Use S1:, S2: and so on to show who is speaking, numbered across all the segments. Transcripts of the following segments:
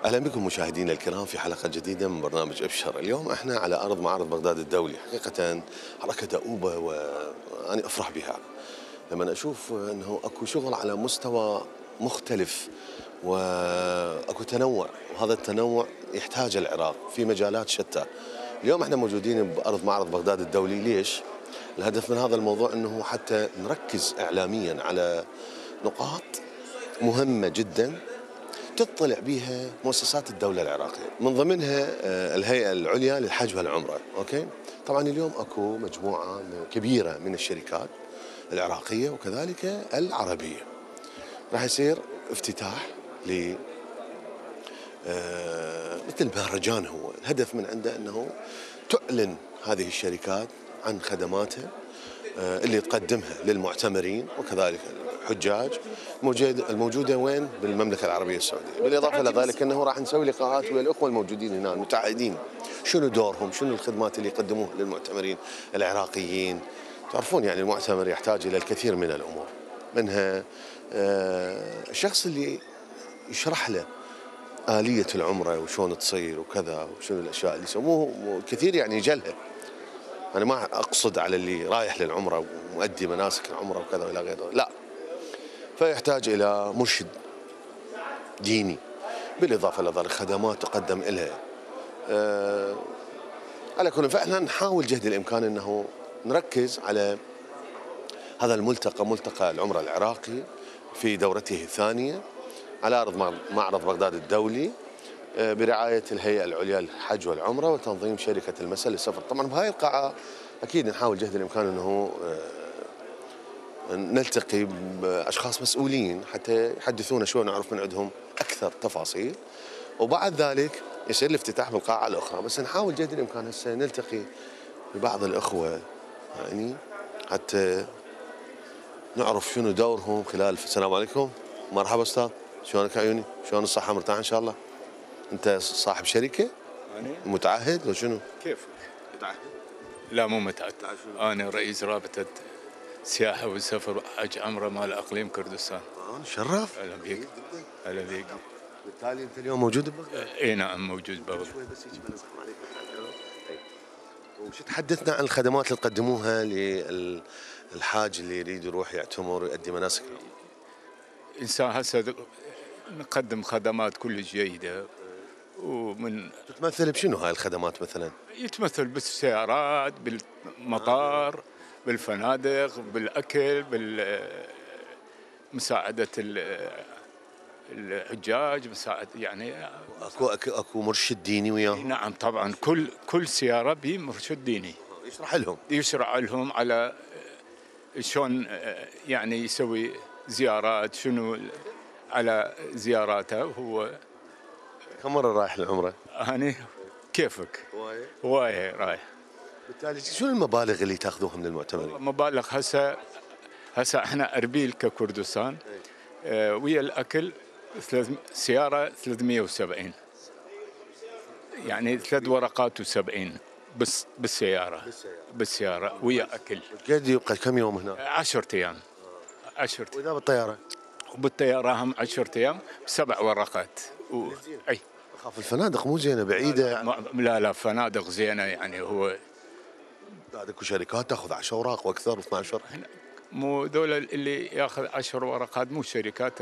S1: أهلا بكم مشاهدينا الكرام في حلقة جديدة من برنامج أبشر. اليوم احنا على أرض معرض بغداد الدولي. حقيقة حركة دؤوبة وأنا أفرح بها لما أشوف أنه أكو شغل على مستوى مختلف وأكو تنوع، وهذا التنوع يحتاج العراق في مجالات شتى. اليوم احنا موجودين بأرض معرض بغداد الدولي. ليش؟ الهدف من هذا الموضوع أنه حتى نركز إعلاميا على نقاط مهمة جدا تطلع بها مؤسسات الدولة العراقية، من ضمنها الهيئة العليا للحج والعمرة. أوكي؟ طبعا اليوم أكو مجموعة كبيرة من الشركات العراقية وكذلك العربية. راح يصير افتتاح ل مثل مهرجان. هو الهدف من عنده أنه تعلن هذه الشركات عن خدماتها اللي تقدمها للمعتمرين وكذلك الحجاج الموجودة وين؟ بالمملكة العربية السعودية. بالإضافة إلى ذلك أنه راح نسوي لقاءات ويا الأخوة الموجودين هنا المتعهدين، شنو دورهم، شنو الخدمات اللي يقدموها للمعتمرين العراقيين. تعرفون يعني المعتمر يحتاج إلى الكثير من الأمور، منها الشخص اللي يشرح له آلية العمرة وشون تصير وكذا، وشنو الأشياء اللي يسموه كثير يعني يجلها. أنا ما أقصد على اللي رايح للعمرة ومؤدي مناسك العمرة وكذا وإلى غيره، لا، فيحتاج إلى مرشد ديني. بالإضافة إلى ذلك خدمات تقدم إلها. على كل فإحنا نحاول جهد الإمكان أنه نركز على هذا الملتقى، ملتقى العمرة العراقي في دورته الثانية على أرض معرض بغداد الدولي برعاية الهيئة العليا للحج والعمرة وتنظيم شركة المسا للسفر. طبعا بهاي القاعة أكيد نحاول جهد الإمكان أنه نلتقي بأشخاص مسؤولين حتى يحدثونا شوي نعرف من عندهم أكثر تفاصيل، وبعد ذلك يصير الافتتاح بالقاعة الأخرى. بس نحاول جهد الإمكان هسه نلتقي ببعض الأخوة يعني حتى نعرف شنو دورهم خلال. السلام عليكم، مرحبا أستاذ، شلونك عيوني؟ شلون الصحة؟ مرتاح إن شاء الله؟ أنت صاحب شركة؟
S2: أنا
S1: متعهد وشنو؟
S2: كيف؟
S1: متعهد؟
S2: لا مو متعهد. أنا رئيس رابطة سياحة والسفر وحج عمرة مال إقليم كردستان.
S1: شرف.
S2: أهلا بيك. أهلا بيك.
S1: بالتالي أنت اليوم موجود ببغداد؟
S2: إي نعم موجود ببغداد.
S1: شوي بس هيك بنزح عليك. وش تحدثنا عن الخدمات اللي تقدموها للحاج اللي يريد يروح يعتمر ويؤدي مناسك؟
S2: إنسان هسه نقدم خدمات كلش جيدة. ومن
S1: تتمثل بشنو هاي الخدمات مثلا؟
S2: يتمثل بالسيارات، بالمطار، بالفنادق، بالأكل، بالمساعدة الحجاج، مساعدة يعني.
S1: اكو مرشد ديني وياهم؟
S2: نعم طبعا، كل سيارة بمرشد ديني يشرح لهم على شلون يعني يسوي زيارات، شنو على زياراته. هو
S1: كم مرة رايح للعمرة؟
S2: أنا كيفك هواية رايح.
S1: بالتالي شنو المبالغ اللي تاخذوها من المعتمرين؟
S2: مبالغ هسه احنا أربيل ككردستان ويا الأكل سيارة 370، يعني 3 ورقات و70 بس بالسيارة ويا أكل.
S1: قد يبقى كم يوم هنا؟
S2: 10 أيام. 10 أيام.
S1: وإذا بالطيارة؟
S2: وبالطيارة هم 10 أيام 7 ورقات. أي
S1: أخاف الفنادق مو زينة بعيدة.
S2: لا فنادق زينة يعني. هو
S1: اكو شركات تاخذ 10 اوراق واكثر 12.
S2: مو دول اللي ياخذ 10 ورقات، مو الشركات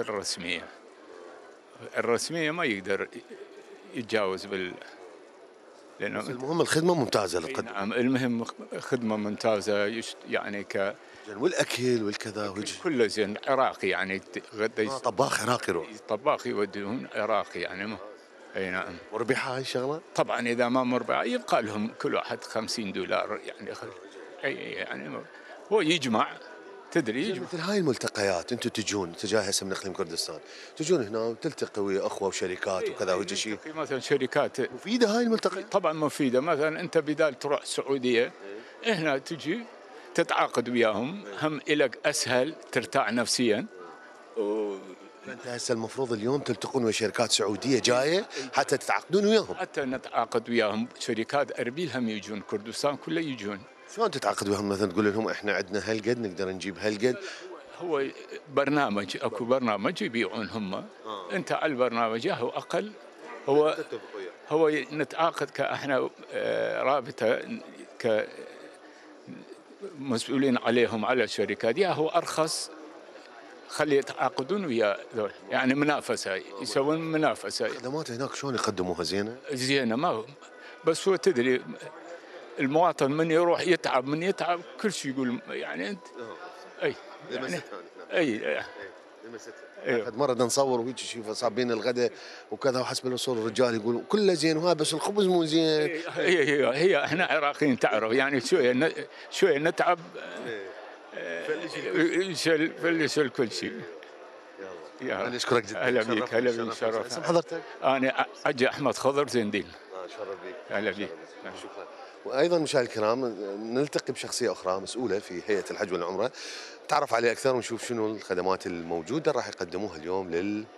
S2: الرسمية ما يقدر يتجاوز لأنه
S1: المهم الخدمة ممتازة اللي تقدم.
S2: نعم المهم خدمة ممتازة يعني
S1: والأكل والكذا
S2: كله زين عراقي يعني.
S1: طباخ عراقي
S2: طباخ يودون عراقي يعني. اي نعم.
S1: مربحة هاي الشغلة؟
S2: طبعا اذا ما مربحة يبقى لهم كل واحد $50 يعني. اي يعني هو يجمع، تدري يجمع.
S1: مثل هاي الملتقيات انتم تجون، انت جاي هسه من اقليم كردستان، تجون هنا وتلتقي ويا اخوه وشركات وكذا ويجي شيء
S2: مثلا شركات
S1: مفيده. هاي الملتقيات
S2: طبعا مفيده. مثلا انت بدال تروح السعوديه هنا تجي تتعاقد وياهم، هم إلك اسهل، ترتاح نفسيا.
S1: انت هسه المفروض اليوم تلتقون ويا شركات سعوديه جايه حتى تتعاقدون وياهم.
S2: حتى نتعاقد وياهم شركات اربيل هم يجون كردستان كله يجون.
S1: شلون تتعاقد وياهم؟ مثلا تقول لهم احنا عندنا هالقد نقدر نجيب هالقد؟
S2: هو برنامج، اكو برنامج يبيعون هم. انت على البرنامج هو اقل هو
S1: تتفقوا يعني.
S2: هو نتعاقد كاحنا رابطه كمسؤولين عليهم على الشركات، يا هو ارخص خلي يتعاقدون ويا ذول، يعني منافسه، يسوون منافسه
S1: الخدمات هناك شلون يقدموها زينه؟
S2: زينه. ما هو بس هو تدري المواطن من يروح يتعب، من يتعب كل شيء يقول يعني انت اي يعني
S1: لمستها نحن.
S2: اي
S1: لمستها.
S2: ايوه
S1: اخذ مره بدنا نصور وهيك شيء صابين الغداء وكذا، وحسب الوصول الرجال يقولوا كله زين وهذا بس الخبز مو زين.
S2: هي احنا عراقيين تعرف يعني شويه نتعب فلش كل شيء.
S1: يلا
S2: يا
S1: انا اشكرك جدا.
S2: هلا بيك، هلا بيك،
S1: شرفنا.
S2: شرف.
S1: اسم حضرتك؟
S2: انا عجي احمد خضر زندين.
S1: شرف بيك.
S2: هلا بيك.
S1: شكرا. وايضا مشاهدينا الكرام نلتقي بشخصيه اخرى مسؤوله في هيئه الحج والعمره، نتعرف عليه اكثر ونشوف شنو الخدمات الموجوده راح يقدموها اليوم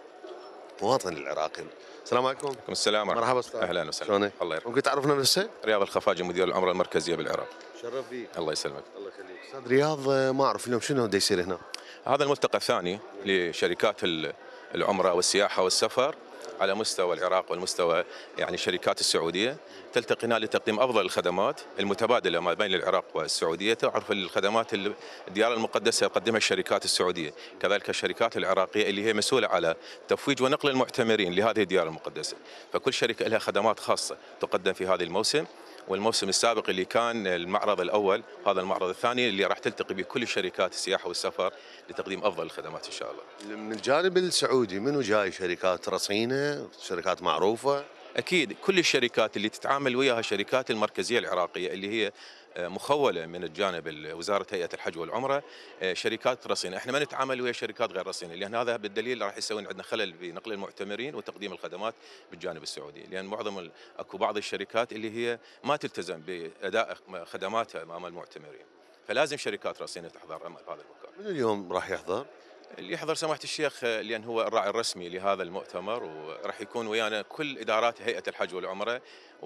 S1: للمواطن العراقي. السلام عليكم.
S3: عليكم السلام ورحمة
S1: مرحبا
S3: الله.
S1: استاذ.
S3: اهلا وسهلا.
S1: شلونك؟
S3: الله يرحمك.
S1: ممكن تعرفنا نفسك؟
S3: رياض الخفاجي، مدير العمرة المركزية بالعراق.
S1: شرف بيك.
S3: الله يسلمك.
S1: الله يخليك. استاذ رياض، ما اعرف اليوم شنو بده يصير هنا.
S3: هذا الملتقى الثاني لشركات العمرة والسياحة والسفر على مستوى العراق والمستوى يعني الشركات السعودية، تلتقي هنا لتقديم أفضل الخدمات المتبادلة ما بين العراق والسعودية. تعرف الخدمات الديار المقدسة يقدمها الشركات السعودية، كذلك الشركات العراقية اللي هي مسؤولة على تفويج ونقل المعتمرين لهذه الديار المقدسة. فكل شركة لها خدمات خاصة تقدم في هذا الموسم. والموسم السابق اللي كان المعرض الأول، هذا المعرض الثاني اللي راح تلتقي به كل الشركات السياحة والسفر لتقديم أفضل الخدمات إن شاء الله.
S1: من الجانب السعودي منو جاي؟ شركات رصينه، شركات معروفه؟
S3: أكيد كل الشركات اللي تتعامل وياها شركات المركزية العراقية اللي هي مخولة من الجانب وزارة هيئة الحج والعمرة، شركات رصينة. احنا ما نتعامل ويا شركات غير رصينة، لأن هذا بالدليل راح يسوي عندنا خلل بنقل المعتمرين وتقديم الخدمات بالجانب السعودي، لأن اكو بعض الشركات اللي هي ما تلتزم بأداء خدماتها أمام المعتمرين، فلازم شركات رصينة تحضر هذا المكان.
S1: من اليوم راح يحضر؟
S3: اللي يحضر سماحة الشيخ، لأن هو الراعي الرسمي لهذا المؤتمر، وراح يكون ويانا كل إدارات هيئة الحج والعمرة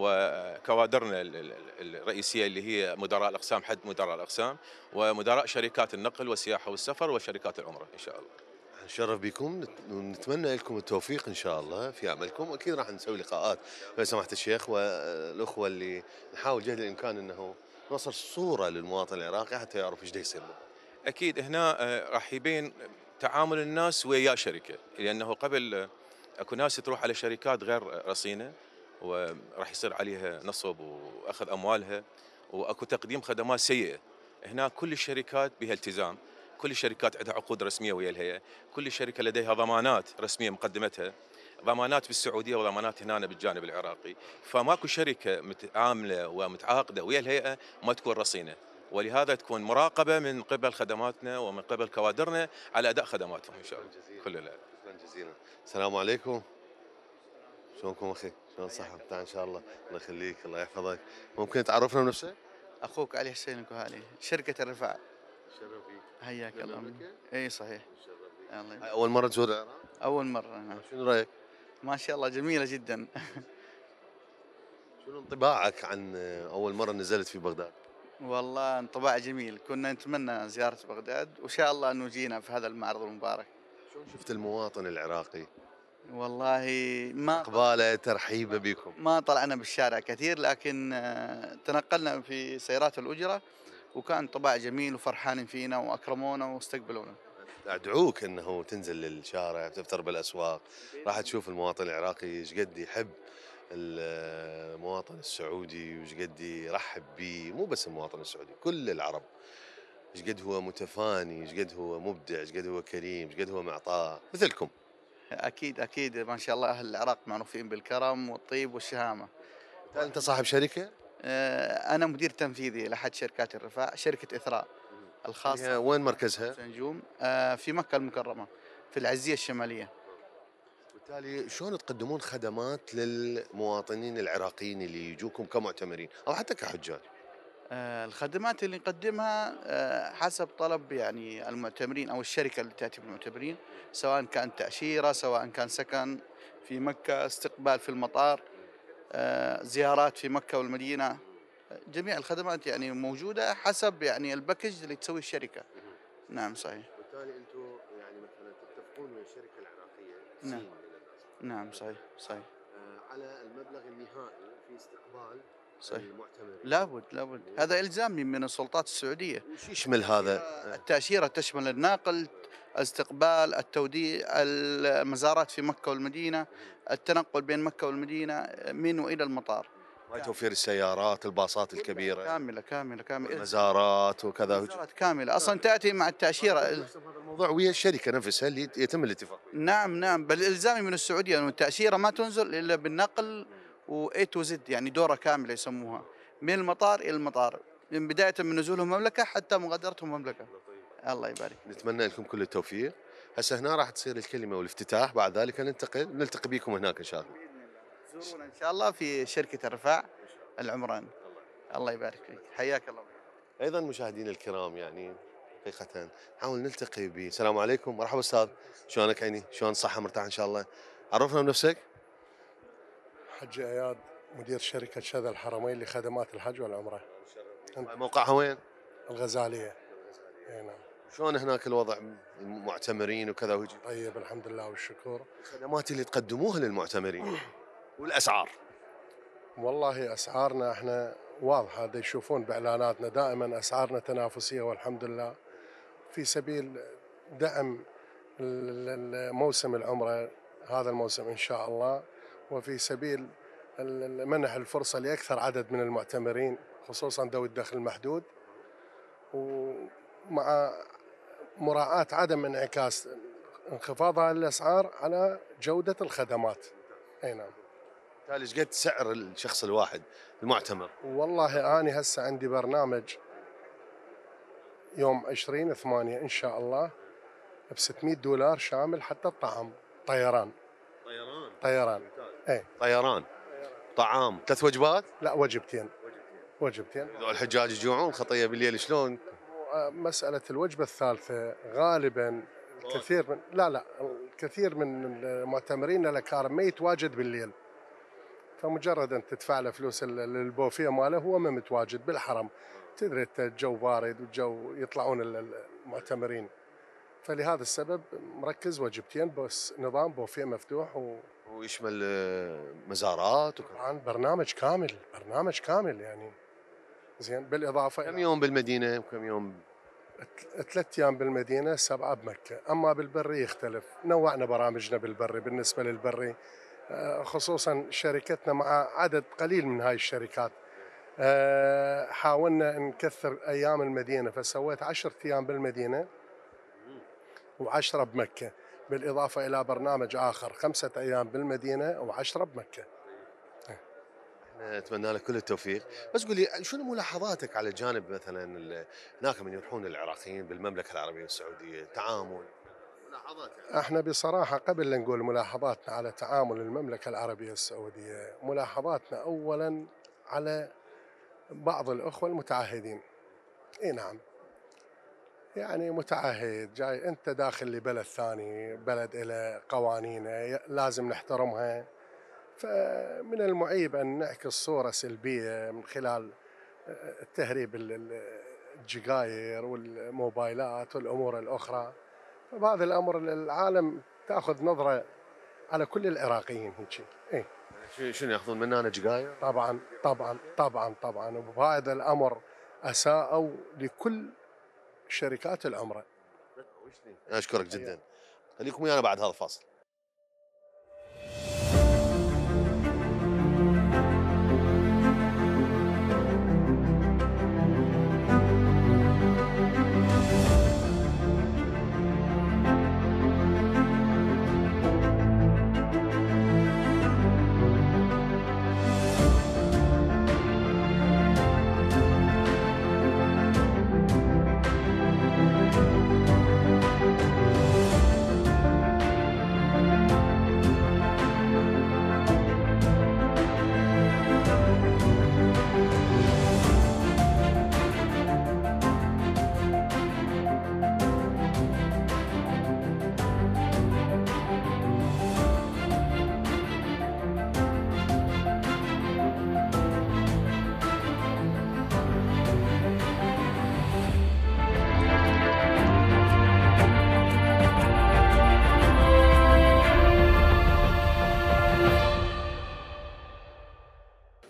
S3: وكوادرنا الرئيسية اللي هي مدراء الأقسام، حد مدراء الأقسام ومدراء شركات النقل والسياحة والسفر وشركات العمرة إن شاء الله.
S1: نشرف بكم ونتمنى لكم التوفيق ان شاء الله في عملكم. اكيد راح نسوي لقاءات مع سماحه الشيخ والاخوه اللي نحاول جهد الامكان انه نوصل صوره للمواطن العراقي حتى يعرف ايش يصير له.
S3: أكيد هنا راح يبين تعامل الناس ويا شركة، لأنه قبل أكو ناس تروح على شركات غير رصينة وراح يصير عليها نصب وأخذ أموالها وأكو تقديم خدمات سيئة. هنا كل الشركات بها التزام، كل الشركات عندها عقود رسمية ويا الهيئة، كل شركة لديها ضمانات رسمية مقدمتها، ضمانات بالسعودية وضمانات هنا بالجانب العراقي. فماكو شركة متعاملة ومتعاقدة ويا الهيئة ما تكون رصينة، ولهذا تكون مراقبة من قبل خدماتنا ومن قبل كوادرنا على أداء خدماتهم إن شاء الله. كل لا.
S1: شكرا جزيلا. السلام عليكم. شلونكم اخي؟ شلون صحة بتاع ان شاء الله؟ الله يخليك، الله يحفظك. ممكن تعرفنا بنفسك؟
S4: اخوك علي حسين الكهالي، شركة الرفاع.
S1: شرف بيك.
S4: حياك
S1: من
S4: الله.
S1: أمريكا؟
S4: اي صحيح.
S1: شرف بيك.
S4: الله يبارك.
S1: اول مرة تزور العراق؟
S4: اول مرة. نعم.
S1: شنو رايك؟
S4: ما شاء الله جميلة جدا.
S1: شنو انطباعك عن اول مرة نزلت في بغداد؟
S4: والله انطباع جميل، كنا نتمنى زيارة بغداد وان شاء الله انه جينا في هذا المعرض المبارك.
S1: شلون شفت المواطن العراقي؟
S4: والله ما
S1: اقباله، ترحيبه بكم؟
S4: ما طلعنا بالشارع كثير، لكن تنقلنا في سيارات الأجرة وكان انطباع جميل وفرحانين فينا واكرمونا واستقبلونا.
S1: ادعوك انه تنزل للشارع، تفتر بالاسواق، راح تشوف المواطن العراقي ايش قد يحب المواطن السعودي وايش قد يرحب به. مو بس المواطن السعودي، كل العرب، ايش قد هو متفاني، ايش قد هو مبدع، ايش قد هو كريم، ايش قد هو معطاء مثلكم.
S4: اكيد اكيد ما شاء الله اهل العراق معروفين بالكرم والطيب والشهامة.
S1: انت صاحب شركة؟
S4: أنا مدير تنفيذي لأحد شركات الرفاع، شركة إثراء الخاصة.
S1: وين مركزها؟
S4: نجوم في مكة المكرمة في العزية الشمالية.
S1: بالتالي شلون تقدمون خدمات للمواطنين العراقيين اللي يجوكم كمعتمرين او حتى كحجاج؟
S4: الخدمات اللي نقدمها حسب طلب يعني المعتمرين أو الشركة اللي تأتي بالمعتمرين، سواء كان تأشيرة، سواء كان سكن في مكة، استقبال في المطار، زيارات في مكة والمدينة. جميع الخدمات يعني موجودة حسب يعني الباكج اللي تسوي الشركة. نعم صحيح.
S1: بالتالي انتم يعني مثلا تتفقون ويا الشركه العراقيه
S4: نعم. نعم صحيح صحيح.
S1: على المبلغ النهائي في استقبال
S4: صحيح.
S1: المعتمرين.
S4: لابد هذا إلزامي من السلطات السعودية.
S1: وش يشمل هذا؟
S4: التأشيرة تشمل النقل، الاستقبال، التوديع، المزارات في مكة والمدينة، التنقل بين مكة والمدينة من وإلى المطار،
S1: توفير السيارات، الباصات الكبيرة،
S4: كاملة
S1: المزارات وكذا.
S4: مزارات كاملة أصلا تأتي مع التأشيرة.
S1: هذا الموضوع ويا الشركة نفسها اللي يتم الاتفاق.
S4: نعم بل إلزامي من السعودية أن التأشيرة ما تنزل إلا بالنقل و A to Z، يعني دورة كاملة يسموها، من المطار إلى المطار، من بداية من نزولهم المملكة حتى مغادرتهم المملكة. الله يبارك.
S1: نتمنى لكم كل التوفيق. هسه هنا راح تصير الكلمة والافتتاح، بعد ذلك نلتقي بكم هناك إن شاء الله.
S4: زورونا إن شاء الله في شركة الرفاع العمران. الله يبارك فيك، حياك الله.
S1: أيضا مشاهدينا الكرام، يعني حقيقة نحاول نلتقي السلام عليكم، مرحبا أستاذ، شلونك عيني؟ شلون صحة مرتاح إن شاء الله؟ عرفنا بنفسك.
S5: حج اياد، مدير شركة شذا الحرمين لخدمات الحج والعمرة.
S1: موقعها وين؟
S5: الغزالية. اي نعم.
S1: شلون هناك الوضع، المعتمرين وكذا ويجي؟
S5: طيب الحمد لله والشكر.
S1: الخدمات اللي تقدموها للمعتمرين والأسعار.
S5: والله اسعارنا احنا واضحة، دا يشوفون باعلاناتنا دائما اسعارنا تنافسية والحمد لله، في سبيل دعم موسم العمرة هذا الموسم ان شاء الله، وفي سبيل منح الفرصة لأكثر عدد من المعتمرين خصوصا ذوي الدخل المحدود، ومع مراعاة عدم انعكاس انخفاض الأسعار على جودة الخدمات. أي نعم.
S1: بالتالي ايش قد سعر الشخص الواحد المعتمر؟
S5: والله أنا هسه عندي برنامج يوم 20/8 إن شاء الله ب $600 شامل حتى الطعام. طيران. ايه
S1: طيران، طعام، 3 وجبات؟
S5: لا، وجبتين.
S1: الحجاج يجوعون خطيه بالليل شلون؟
S5: مسألة الوجبة الثالثة غالبا الكثير من المعتمرين الأكارم ما يتواجد بالليل، فمجرد أن تدفع له فلوس البوفيه ماله هو ما متواجد بالحرم. تدري الجو بارد والجو يطلعون المعتمرين، فلهذا السبب مركز وجبتين بس، نظام بوفيه مفتوح
S1: ويشمل مزارات
S5: طبعا برنامج كامل يعني. زين، بالإضافة
S1: كم يوم بالمدينة وكم يوم؟
S5: 3 أيام بالمدينة، 7 بمكة. أما بالبري يختلف، نوعنا برامجنا بالبري. بالنسبة للبري خصوصا شركتنا مع عدد قليل من هاي الشركات، حاولنا نكثر أيام المدينة، فسويت 10 أيام بالمدينة و10 بمكة، بالإضافة إلى برنامج آخر 5 أيام بالمدينة و10 بمكة.
S1: نتمنى لك كل التوفيق. بس قول لي شنو ملاحظاتك على جانب مثلا هناك من يروحون العراقيين بالمملكة العربية السعودية، تعامل ملاحظات يعني؟
S5: احنا بصراحة قبل لا نقول ملاحظاتنا على تعامل المملكة العربية السعودية، ملاحظاتنا أولا على بعض الأخوة المتعهدين. اي نعم، يعني متعهد جاي، انت داخل لبلد ثاني، بلد له قوانينه لازم نحترمها، فمن المعيب أن نعكس صورة سلبية من خلال تهريب الجقاير والموبايلات والأمور الأخرى. فبهذا الأمر العالم تأخذ نظرة على كل العراقيين هيك. إيه؟
S1: شنو ياخذون مننا جقاير؟
S5: طبعا وبهذا الأمر أساءوا لكل شركات العمرة.
S1: أشكرك جدا. خليكم ويانا بعد هذا الفاصل.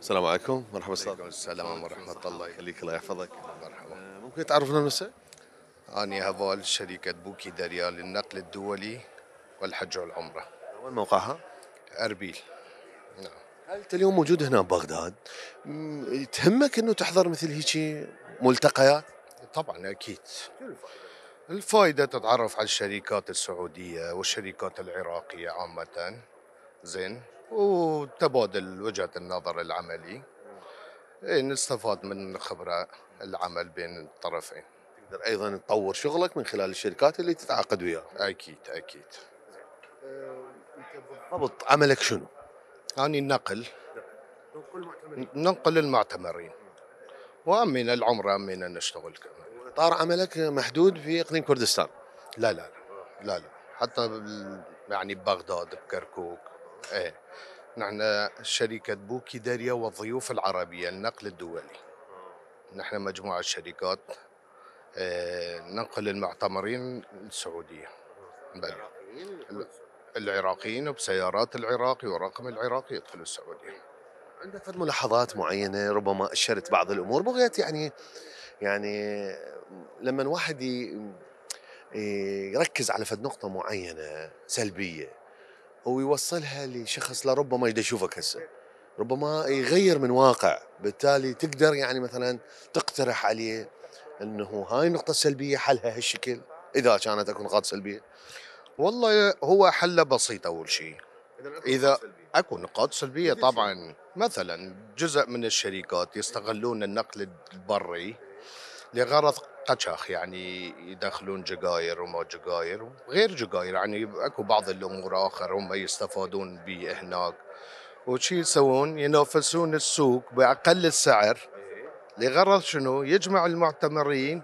S1: السلام عليكم، مرحبا استاذ.
S6: عليكم السلام ورحمة الله.
S1: يخليك، الله يحفظك.
S6: مرحبا.
S1: ممكن تعرفنا نفسك؟
S6: أنا هفال شركة بوكي دريا للنقل الدولي والحج والعمرة.
S1: وين موقعها؟
S6: أربيل. نعم.
S1: هل انت اليوم موجود هنا ببغداد؟ تهمك انه تحضر مثل هيك ملتقيات؟
S6: طبعا أكيد. الفائدة تتعرف على الشركات السعودية والشركات العراقية عامة. زين. وتبادل وجهة النظر العملي. نستفاد من خبرة العمل بين الطرفين.
S1: تقدر ايضا تطور شغلك من خلال الشركات اللي تتعاقد وياها.
S6: أكيد أكيد.
S1: بالضبط عملك شنو؟
S6: أنا ننقل المعتمرين. وأمين العمرة أمين نشتغل كمان.
S1: اطار عملك محدود في اقليم كردستان.
S6: لا لا لا لا حتى يعني ببغداد بكركوك. ايه نحن شركة بوكي دريا والضيوف العربية النقل الدولي. نحن مجموعة شركات ننقل المعتمرين السعودية. بل العراقيين وبسيارات العراقي ورقم العراقي يدخلوا السعودية.
S1: عندك فد ملاحظات معينة ربما أشرت بعض الأمور بغيت يعني لما الواحد يركز على فد نقطة معينة سلبية ويوصلها لشخص لربما يقدر يشوفك هسه ربما يغير من واقع بالتالي تقدر يعني مثلا تقترح عليه انه هاي النقطة السلبية حلها هالشكل اذا كانت اكو نقاط سلبية.
S6: والله هو حل بسيط أول شيء. إذا أكو نقاط سلبية طبعا مثلا جزء من الشركات يستغلون النقل البري لغرض قشخ يعني يدخلون جقاير وما جقاير وغير جقاير يعني أكو بعض الأمور آخر هم يستفادون به هناك وشي يسوون ينافسون السوق بأقل السعر لغرض شنو يجمع المعتمرين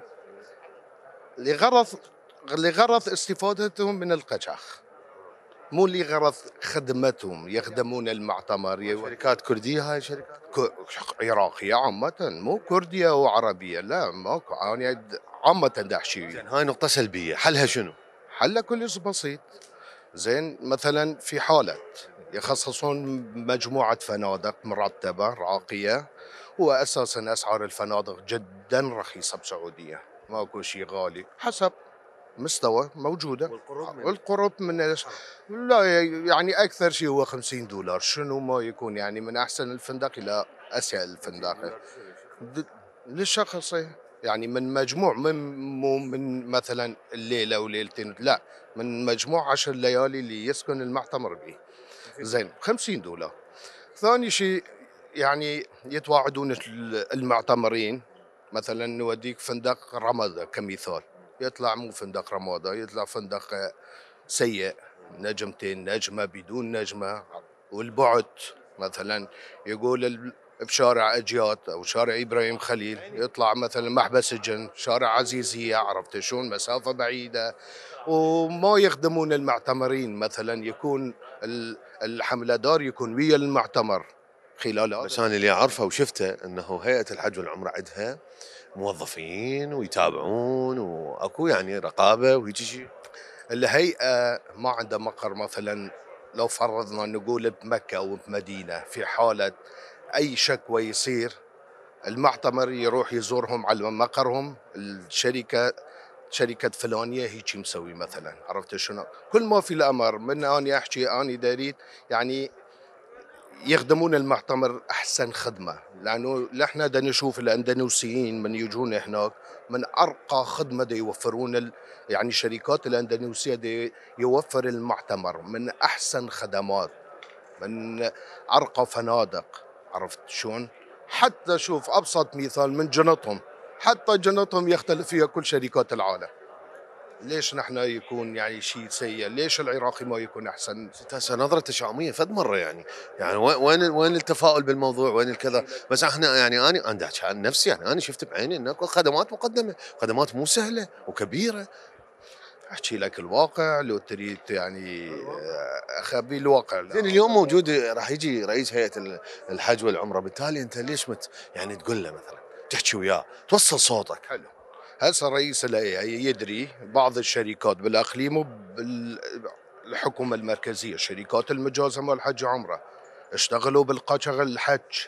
S6: لغرض استفادتهم من القشخ مو لغرض خدمتهم يخدمون المعتمر.
S1: شركات كردية هاي شركات
S6: عراقية عامة مو كردية وعربية لا ماكو يعني عامة دحشي.
S1: زين هاي نقطة سلبية حلها شنو؟
S6: حلها كلش بسيط. زين مثلا في حالة يخصصون مجموعة فنادق مرتبة راقية وأساسا أسعار الفنادق جدا رخيصة بسعودية ماكو شيء غالي حسب مستوى موجودة والقرب من لا يعني أكثر شيء هو $50 شنو ما يكون يعني من أحسن الفندق إلى أسيء الفندق للشخص يعني من مجموع مو من مثلا الليلة وليلتين لا من مجموع 10 ليالي اللي يسكن المعتمر به. زين $50. ثاني شيء يعني يتواعدون المعتمرين مثلا نوديك فندق رمضة كمثال يطلع مو فندق رمادة يطلع فندق سيء نجمتين نجمة بدون نجمة والبعد مثلا يقول بشارع أجيات أو شارع إبراهيم خليل يطلع مثلا محبس الجن شارع عزيزية عرفت شلون مسافة بعيدة وما يخدمون المعتمرين مثلا يكون الحملدار يكون ويا المعتمر خلال
S1: بس أنا اللي أعرفه وشفته أنه هيئة الحج والعمرة عندها موظفين ويتابعون واكو يعني رقابه وهيك شيء.
S6: الهيئه ما عندها مقر مثلا لو فرضنا نقول بمكه او بمدينه في حاله اي شكوى يصير المعتمر يروح يزورهم على مقرهم شركه فلانيه هيك مسوي مثلا عرفت شنو كل ما في الامر من اني احكي اني داريت يعني يخدمون المعتمر احسن خدمه لانه احنا دا نشوف الاندونيسيين من يجون هناك من ارقى خدمه دا يوفرون يعني الشركات الاندونيسيه دا يوفر المعتمر من احسن خدمات من ارقى فنادق عرفت شلون حتى شوف ابسط مثال من جنطهم حتى جنطهم يختلف فيها كل شركات العالم. ليش نحن يكون يعني شيء سيء؟ ليش العراقي ما يكون احسن؟
S1: هسه نظره تشاؤميه فد مره يعني وين التفاؤل بالموضوع وين الكذا بس احنا يعني انا احكي عن نفسي يعني انا شفت بعيني ان اكو خدمات مقدمه خدمات مو سهله وكبيره.
S6: احكي لك الواقع لو تريد يعني اخبي الواقع.
S1: زين اليوم موجود راح يجي رئيس هيئه الحج والعمره بالتالي انت ليش يعني تقول له مثلا تحكي وياه توصل صوتك.
S6: حلو. هسه رئيس الهيئه يدري بعض الشركات بالاقليم وبالحكومه المركزيه شركات المجازمه والحج عمره اشتغلوا بالقشغ الحج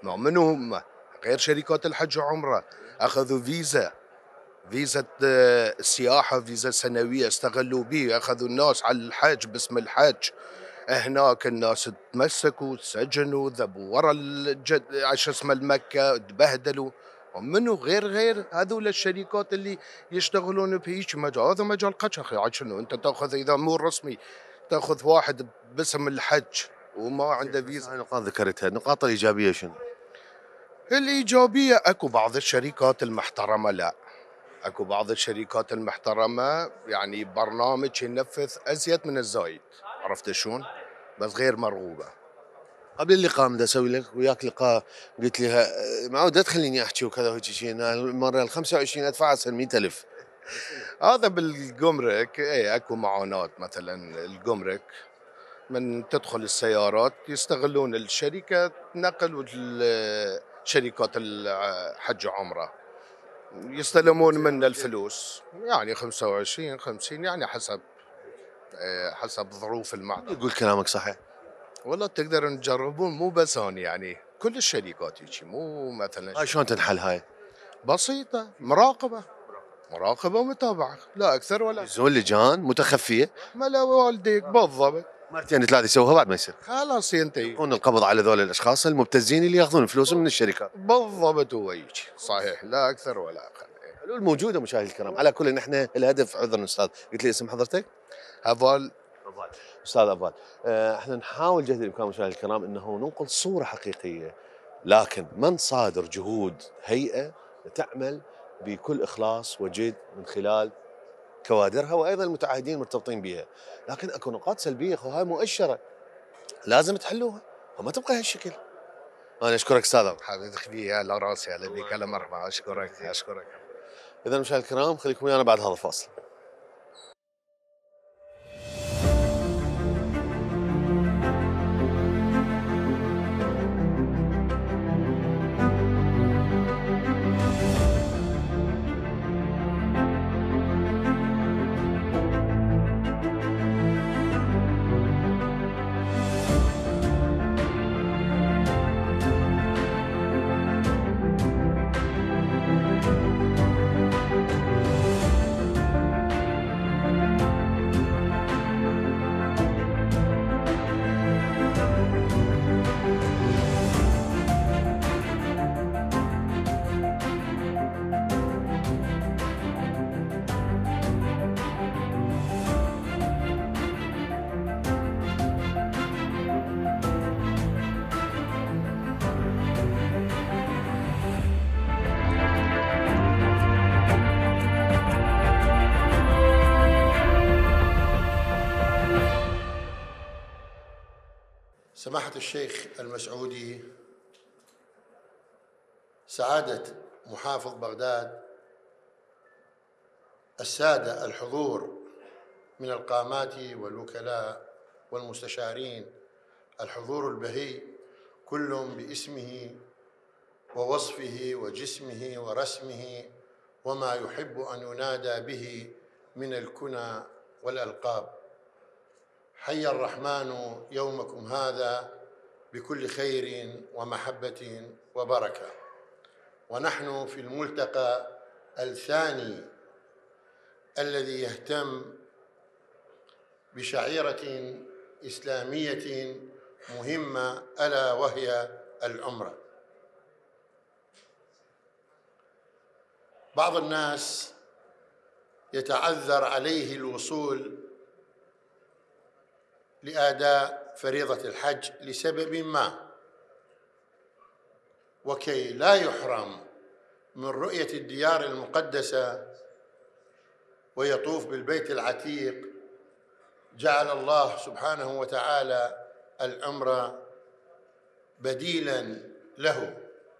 S6: من هم؟ غير شركات الحج وعمرة، أخذوا فيزا السياحة، فيزا سنوية، استغلوا به، أخذوا الناس على الحج باسم الحج. هناك الناس تمسكوا، تسجنوا، ذبوا ورا شو اسمه المكة، تبهدلوا. ومنو غير هذول الشركات اللي يشتغلون بهيج مجال. هذا مجال قشخ. يعني شنو انت تاخذ اذا مو رسمي، تاخذ واحد باسم الحج وما عنده فيزا.
S1: نقاط ذكرتها، النقاط الايجابيه شنو؟
S6: الايجابيه اكو بعض الشركات المحترمه، لا اكو بعض الشركات المحترمه يعني برنامج ينفذ ازيد من الزايد، عرفت شلون؟ بس غير مرغوبه.
S1: قبل اللقاء بدي اسوي لك وياك لقاء، قلت لي معود لا تخليني احكي وكذا وهيك شيء، المره ال 25 ادفع احسن 100,000.
S6: هذا بالجمرك اكو معاناه. مثلا الجمرك من تدخل السيارات يستغلون الشركه نقل شركات الحج وعمره، يستلمون منا الفلوس يعني 25 50، يعني حسب ظروف المعدن.
S1: يقول كلامك صحيح.
S6: والله تقدر تجربون، مو بس هون، يعني كل الشركات يجي، مو مثلا
S1: هاي شلون تنحل هاي؟
S6: بسيطة. مراقبة ومتابعة، لا أكثر ولا.
S1: يزول لجان متخفيه
S6: ملا والديك بالضبط.
S1: مرتين ثلاثه يسووها بعد ما يصير
S6: خلاص ينتهي.
S1: يكون القبض على ذول الاشخاص المبتزين اللي ياخذون فلوسهم من الشركات.
S6: بالضبط هو يجي صحيح، لا أكثر ولا أقل.
S1: الحلول موجوده مشاهدي الكرام. على كل نحن الهدف، عذرا استاذ، قلت لي اسم حضرتك؟
S6: هذول
S1: استاذ افضل. احنا نحاول جهد الامكان مشاهدينا الكرام انه ننقل صوره حقيقيه، لكن من صادر جهود هيئه تعمل بكل اخلاص وجد من خلال كوادرها وايضا المتعهدين المرتبطين بها، لكن اكو نقاط سلبيه هاي مؤشره لازم تحلوها وما تبقى هالشكل. انا اشكرك استاذ.
S6: حبيبي خليه على راسي، على بيك، على مرحبا. اشكرك.
S1: اذا مشاهدينا الكرام خليكم ويانا بعد هذا الفاصل.
S7: سماحة الشيخ المسعودي، سعادة محافظ بغداد، السادة الحضور من القامات والوكلاء والمستشارين، الحضور البهي كل باسمه ووصفه وجسمه ورسمه وما يحب أن ينادى به من الكنى والألقاب. حي الرحمن يومكم هذا بكل خير ومحبة وبركة. ونحن في الملتقى الثاني الذي يهتم بشعيرة إسلامية مهمة، ألا وهي العمرة. بعض الناس يتعذر عليه الوصول لأداء فريضة الحج لسبب ما، وكي لا يحرم من رؤية الديار المقدسة ويطوف بالبيت العتيق، جعل الله سبحانه وتعالى العمرة بديلاً له،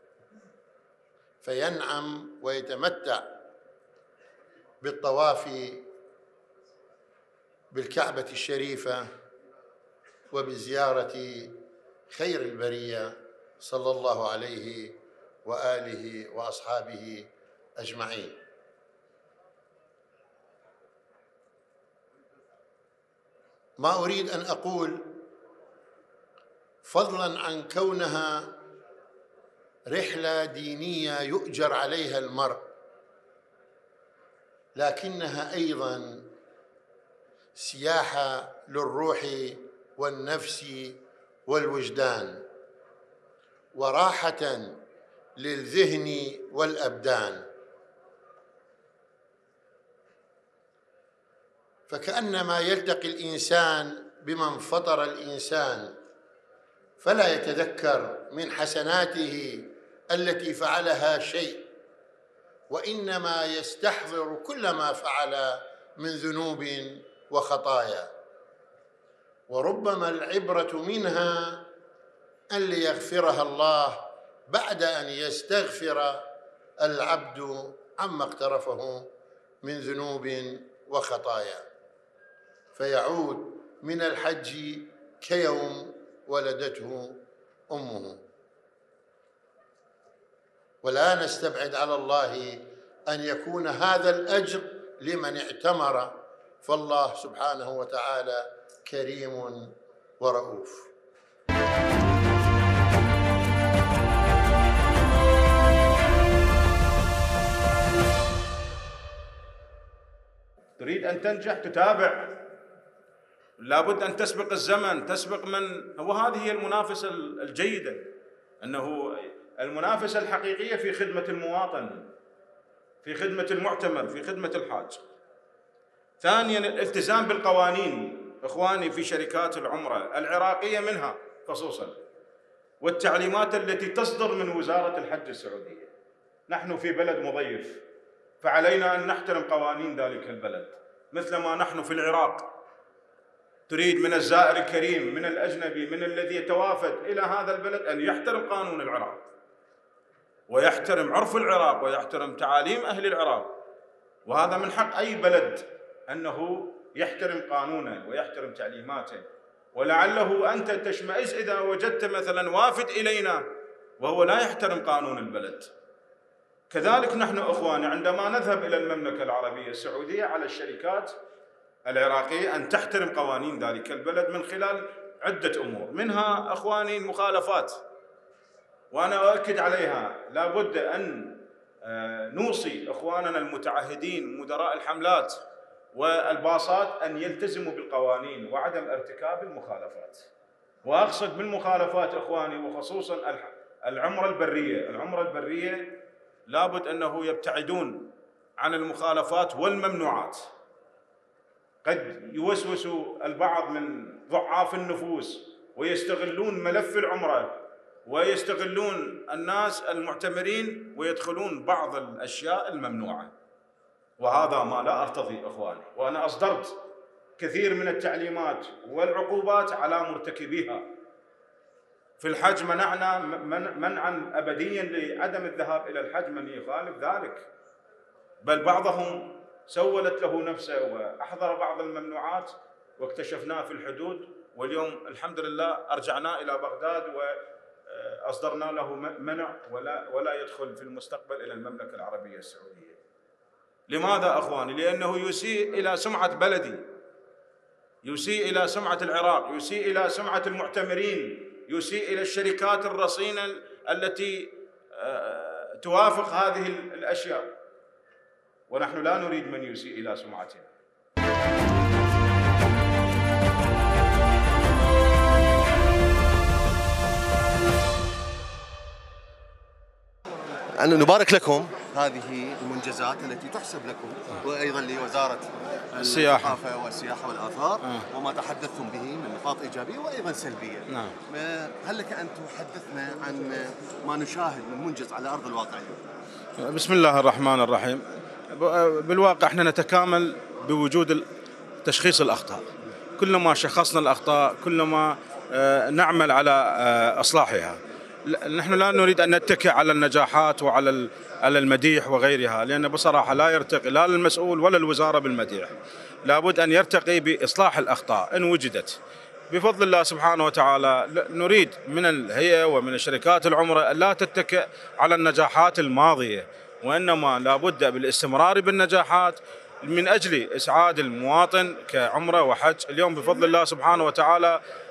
S7: فينعم ويتمتع بالطواف بالكعبة الشريفة وبزيارة خير البرية صلى الله عليه وآله وأصحابه أجمعين. ما أريد أن أقول، فضلاً عن كونها رحلة دينية يؤجر عليها المرء، لكنها أيضا سياحة للروح والنفس والوجدان، وراحة للذهن والأبدان. فكأنما يلتقي الإنسان بمن فطر الإنسان فلا يتذكر من حسناته التي فعلها شيء، وإنما يستحضر كل ما فعل من ذنوب وخطايا، وربما العبرة منها أن ليغفرها الله بعد أن يستغفر العبد عما اقترفه من ذنوب وخطايا، فيعود من الحج كيوم ولدته أمه. ولا نستبعد على الله أن يكون هذا الأجر لمن اعتمر، فالله سبحانه وتعالى كريم ورؤوف.
S8: تريد أن تنجح تتابع، لابد أن تسبق الزمن، تسبق من هو. هذه هي المنافسة الجيدة، أنه المنافسة الحقيقية في خدمة المواطن، في خدمة المعتمر، في خدمة الحاج. ثانياً الالتزام بالقوانين إخواني في شركات العمرة العراقية منها خصوصاً، والتعليمات التي تصدر من وزارة الحج السعودية. نحن في بلد مضيف، فعلينا أن نحترم قوانين ذلك البلد، مثلما نحن في العراق تريد من الزائر الكريم، من الأجنبي، من الذي يتوافد إلى هذا البلد أن يحترم قانون العراق، ويحترم عرف العراق، ويحترم تعاليم أهل العراق. وهذا من حق أي بلد أنه يحترم قانونه ويحترم تعليماته. ولعله أنت تشمئز إذا وجدت مثلا وافد إلينا وهو لا يحترم قانون البلد. كذلك نحن إخواني عندما نذهب إلى المملكة العربية السعودية على الشركات العراقية أن تحترم قوانين ذلك البلد من خلال عدة أمور، منها إخواني المخالفات، وأنا أؤكد عليها. لابد أن نوصي إخواننا المتعهدين مدراء الحملات والباصات أن يلتزموا بالقوانين وعدم ارتكاب المخالفات. وأقصد بالمخالفات إخواني وخصوصا العمرة البرية. العمرة البرية لابد أنه يبتعدون عن المخالفات والممنوعات. قد يوسوس البعض من ضعاف النفوس ويستغلون ملف العمرة ويستغلون الناس المعتمرين ويدخلون بعض الأشياء الممنوعة، وهذا ما لا أرتضي إخواني. وأنا أصدرت كثير من التعليمات والعقوبات على مرتكبيها. في الحج منعنا منعا أبديا لعدم الذهاب إلى الحج من يخالف ذلك، بل بعضهم سولت له نفسه وأحضر بعض الممنوعات واكتشفناه في الحدود، واليوم الحمد لله أرجعناه إلى بغداد وأصدرنا له منع ولا يدخل في المستقبل إلى المملكة العربية السعودية. لماذا أخواني؟ لأنه يسيء إلى سمعة بلدي، يسيء إلى سمعة العراق، يسيء إلى سمعة المعتمرين، يسيء إلى الشركات الرصينة التي توافق هذه الأشياء، ونحن لا نريد من يسيء إلى سمعتنا.
S1: أن نبارك لكم
S9: هذه المنجزات التي تحسب لكم وأيضا لوزارة
S8: السياحة
S9: والسياحة والآثار وما تحدثتم به من نقاط إيجابية وأيضا سلبية.
S8: نعم.
S9: هل لك أن تحدثنا عن ما نشاهد من منجز على أرض الواقع اليوم؟
S8: بسم الله الرحمن الرحيم. بالواقع احنا نتكامل بوجود تشخيص الأخطاء. كلما شخصنا الأخطاء كلما نعمل على إصلاحها. نحن لا نريد أن نتكئ على النجاحات وعلى المديح وغيرها، لأن بصراحة لا يرتقي لا المسؤول ولا الوزارة بالمديح. لابد أن يرتقي بإصلاح الأخطاء إن وجدت. بفضل الله سبحانه وتعالى نريد من الهيئة ومن الشركات العمرة لا تتكئ على النجاحات الماضية، وإنما لابد بالاستمرار بالنجاحات من أجل إسعاد المواطن كعمرة وحج. اليوم بفضل الله سبحانه وتعالى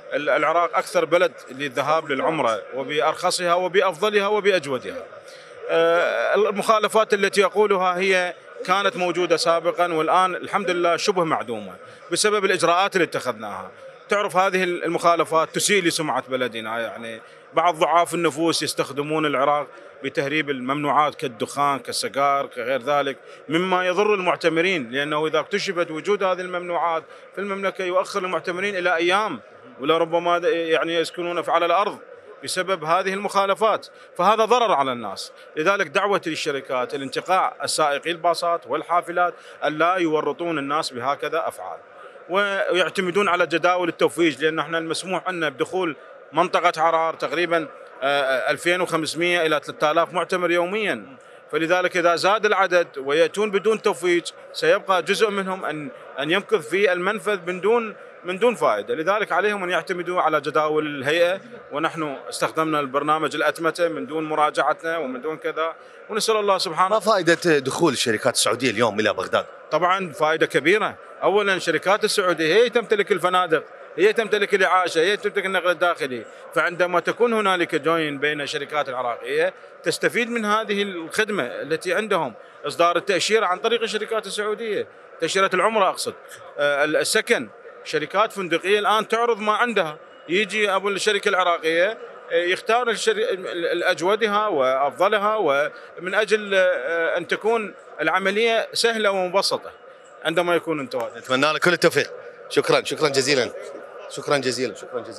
S8: العراق أكثر بلد للذهاب للعمرة وبأرخصها وبأفضلها وبأجودها. المخالفات التي أقولها هي كانت موجودة سابقا والآن الحمد لله شبه معدومة بسبب الإجراءات اللي اتخذناها. تعرف هذه المخالفات تسيء لسمعة بلدنا، يعني بعض ضعاف النفوس يستخدمون العراق بتهريب الممنوعات كالدخان كالسجار كغير ذلك، مما يضر المعتمرين، لأنه إذا اكتشفت وجود هذه الممنوعات في المملكة يؤخر المعتمرين إلى أيام ولا ربما يعني يسكنون على الأرض بسبب هذه المخالفات، فهذا ضرر على الناس. لذلك دعوتي للشركات الانتقاء السائقي الباصات والحافلات ألا يورطون الناس بهكذا أفعال ويعتمدون على جداول التوفيج، لأن احنا المسموح عندنا بدخول منطقة عرار تقريبا 2500 إلى 3000 معتمر يوميا، فلذلك إذا زاد العدد ويأتون بدون توفيج سيبقى جزء منهم أن يمكث في المنفذ من دون فائدة. لذلك عليهم أن يعتمدوا على جداول الهيئة، ونحن استخدمنا البرنامج الأتمتة من دون مراجعتنا ومن دون كذا، ونسأل الله سبحانه.
S1: ما فائدة دخول الشركات السعودية اليوم إلى بغداد؟
S8: طبعا فائدة كبيرة. أولا الشركات السعودية هي تمتلك الفنادق، هي تمتلك الإعاشة، هي تمتلك النقل الداخلي، فعندما تكون هنالك جوين بين الشركات العراقية تستفيد من هذه الخدمة التي عندهم، إصدار التأشيرة عن طريق الشركات السعودية، تأشيرة العمرة أقصد، السكن، شركات فندقية الآن تعرض ما عندها، يجي أبو الشركة العراقية يختار الأجودها وأفضلها، ومن أجل أن تكون العملية سهلة ومبسطة عندما يكون انتواج.
S1: نتمنى لك كل التوفيق. شكرا جزيلا. شكرا جزيلا.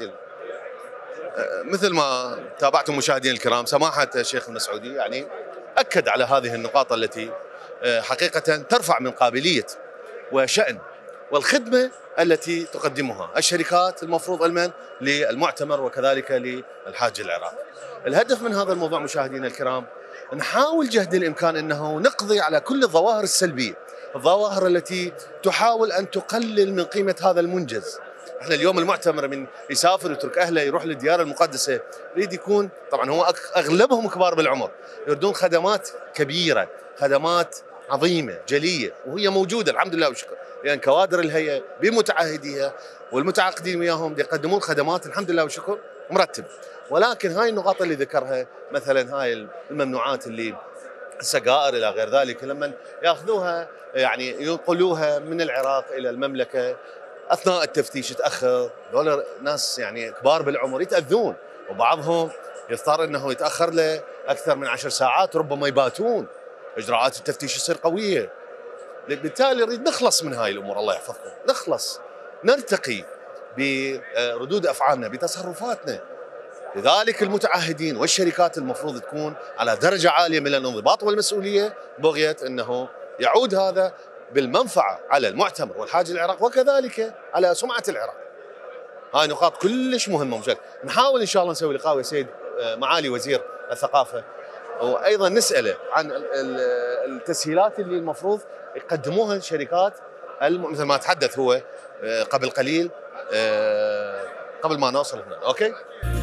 S1: مثل ما تابعتم مشاهدينا الكرام، سماحة الشيخ المسعودي يعني أكد على هذه النقاط التي حقيقة ترفع من قابلية وشأن والخدمة التي تقدمها الشركات المفروض علما للمعتمر وكذلك للحاج العراقي. الهدف من هذا الموضوع مشاهدينا الكرام نحاول جهد الإمكان أنه نقضي على كل الظواهر السلبية، الظواهر التي تحاول أن تقلل من قيمة هذا المنجز. احنا اليوم المعتمر من يسافر يترك أهله يروح للديار المقدسة يريد يكون، طبعا هو أغلبهم كبار بالعمر، يريدون خدمات كبيرة، خدمات عظيمة جلية، وهي موجودة الحمد لله والشكر، لأن كوادر الهيئة بمتعهديها والمتعاقدين وياهم يقدمون خدمات الحمد لله والشكر مرتب. ولكن هاي النقاط اللي ذكرها مثلا هاي الممنوعات اللي السجائر الى غير ذلك، لما ياخذوها يعني ينقلوها من العراق الى المملكه اثناء التفتيش يتاخر، هذول ناس يعني كبار بالعمر يتاذون، وبعضهم يضطر انه يتاخر له اكثر من 10 ساعات، ربما يباتون، اجراءات التفتيش تصير قويه. بالتالي نريد نخلص من هاي الامور، الله يحفظكم، نخلص نرتقي بردود افعالنا بتصرفاتنا. لذلك المتعهدين والشركات المفروض تكون على درجة عالية من الانضباط والمسؤولية، بغية أنه يعود هذا بالمنفعة على المعتمر والحاج العراق وكذلك على سمعة العراق. هاي نقاط كلش مهمة مشكلة. نحاول إن شاء الله نسوي لقاء يا سيد معالي وزير الثقافة، وأيضا نسأله عن التسهيلات اللي المفروض يقدموها الشركات مثل ما تحدث هو قبل قليل قبل ما نوصل هنا. أوكي؟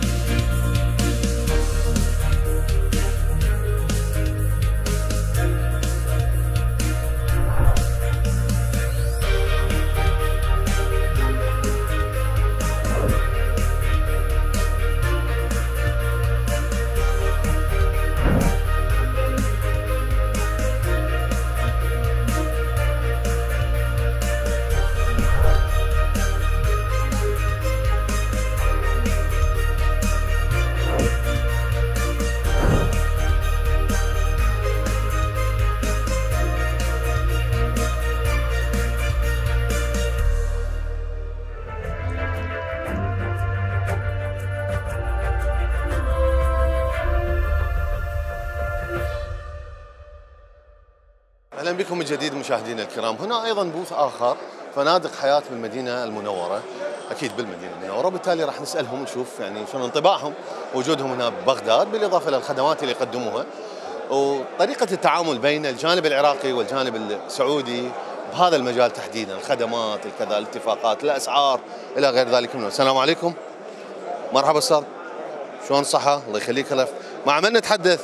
S1: اهلا بكم من جديد مشاهدينا الكرام. هنا ايضا بوث اخر، فنادق حياه بالمدينه المنوره، اكيد بالمدينه المنوره، وبالتالي راح نسالهم نشوف يعني شنو انطباعهم وجودهم هنا ببغداد، بالاضافه للخدمات اللي يقدموها وطريقه التعامل بين الجانب العراقي والجانب السعودي بهذا المجال تحديدا، الخدمات، كذا الاتفاقات، الاسعار الى غير ذلك منه. السلام عليكم. مرحبا استاذ. شلون الصحه؟ الله يخليك. مع من نتحدث؟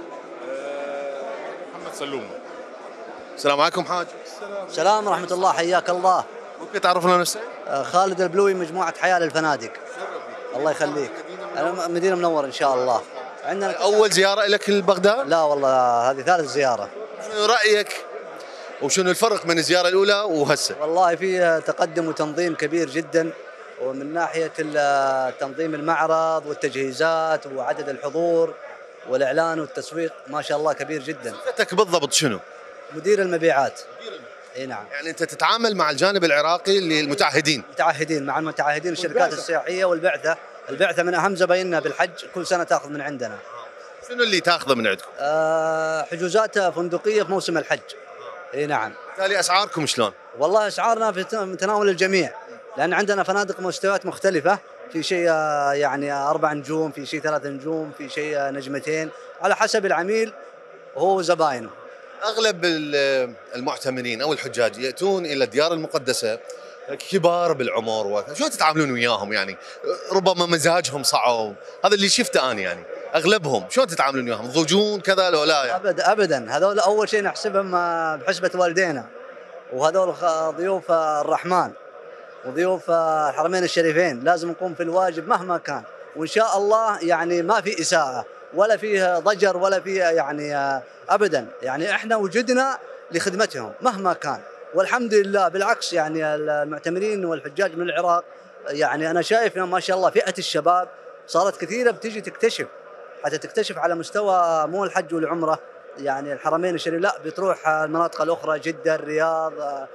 S10: محمد سلوم.
S1: السلام عليكم حاج.
S11: السلام ورحمة الله، حياك الله.
S1: ممكن تعرفنا نفسك؟
S11: خالد البلوي، مجموعة حياة للفنادق.
S10: الله يخليك. أنا مدينة منورة إن شاء الله. عندنا
S1: أول زيارة لك لبغداد؟
S10: لا والله هذه ثالث زيارة.
S1: شنو رأيك وشنو الفرق من الزيارة الأولى وهسه؟
S10: والله في تقدم وتنظيم كبير جدا، ومن ناحية تنظيم المعرض والتجهيزات وعدد الحضور والإعلان والتسويق ما شاء الله كبير جدا.
S1: صفتك بالضبط شنو؟
S10: مدير المبيعات. اي نعم.
S1: يعني أنت تتعامل مع الجانب العراقي للمتعهدين.
S10: مع المتعهدين الشركات السياحية والبعثة. البعثة من أهم زبايننا بالحج، كل سنة تأخذ من عندنا.
S1: شنو اللي تاخذه من عندكم؟
S10: حجوزات فندقية في موسم الحج. اي نعم.
S1: بالتالي أسعاركم شلون؟
S10: والله أسعارنا في متناول الجميع، لأن عندنا فنادق مستويات مختلفة، في شيء يعني 4 نجوم، في شيء 3 نجوم، في شيء 2 نجمتين، على حسب العميل وهو زباينه.
S1: أغلب المعتمرين أو الحجاج يأتون إلى الديار المقدسة كبار بالعمر، شو تتعاملون وياهم يعني؟ ربما مزاجهم صعب، هذا اللي شفته أنا يعني. أغلبهم شلون تتعاملون وياهم؟ ضجون كذا لو لا يعني؟
S10: أبدا هذول أول شيء نحسبهم بحسبة والدينا، وهذول ضيوف الرحمن وضيوف الحرمين الشريفين، لازم نقوم في الواجب مهما كان، وإن شاء الله يعني ما في إساءة ولا فيه ضجر ولا فيه يعني أبدا، يعني إحنا وجدنا لخدمتهم مهما كان، والحمد لله. بالعكس يعني المعتمرين والحجاج من العراق، يعني أنا شايف ما شاء الله فئة الشباب صارت كثيرة بتيجي تكتشف، حتى تكتشف على مستوى مو الحج والعمرة يعني الحرمين الشريفين، لا بتروح المناطق الأخرى، جدة، الرياض،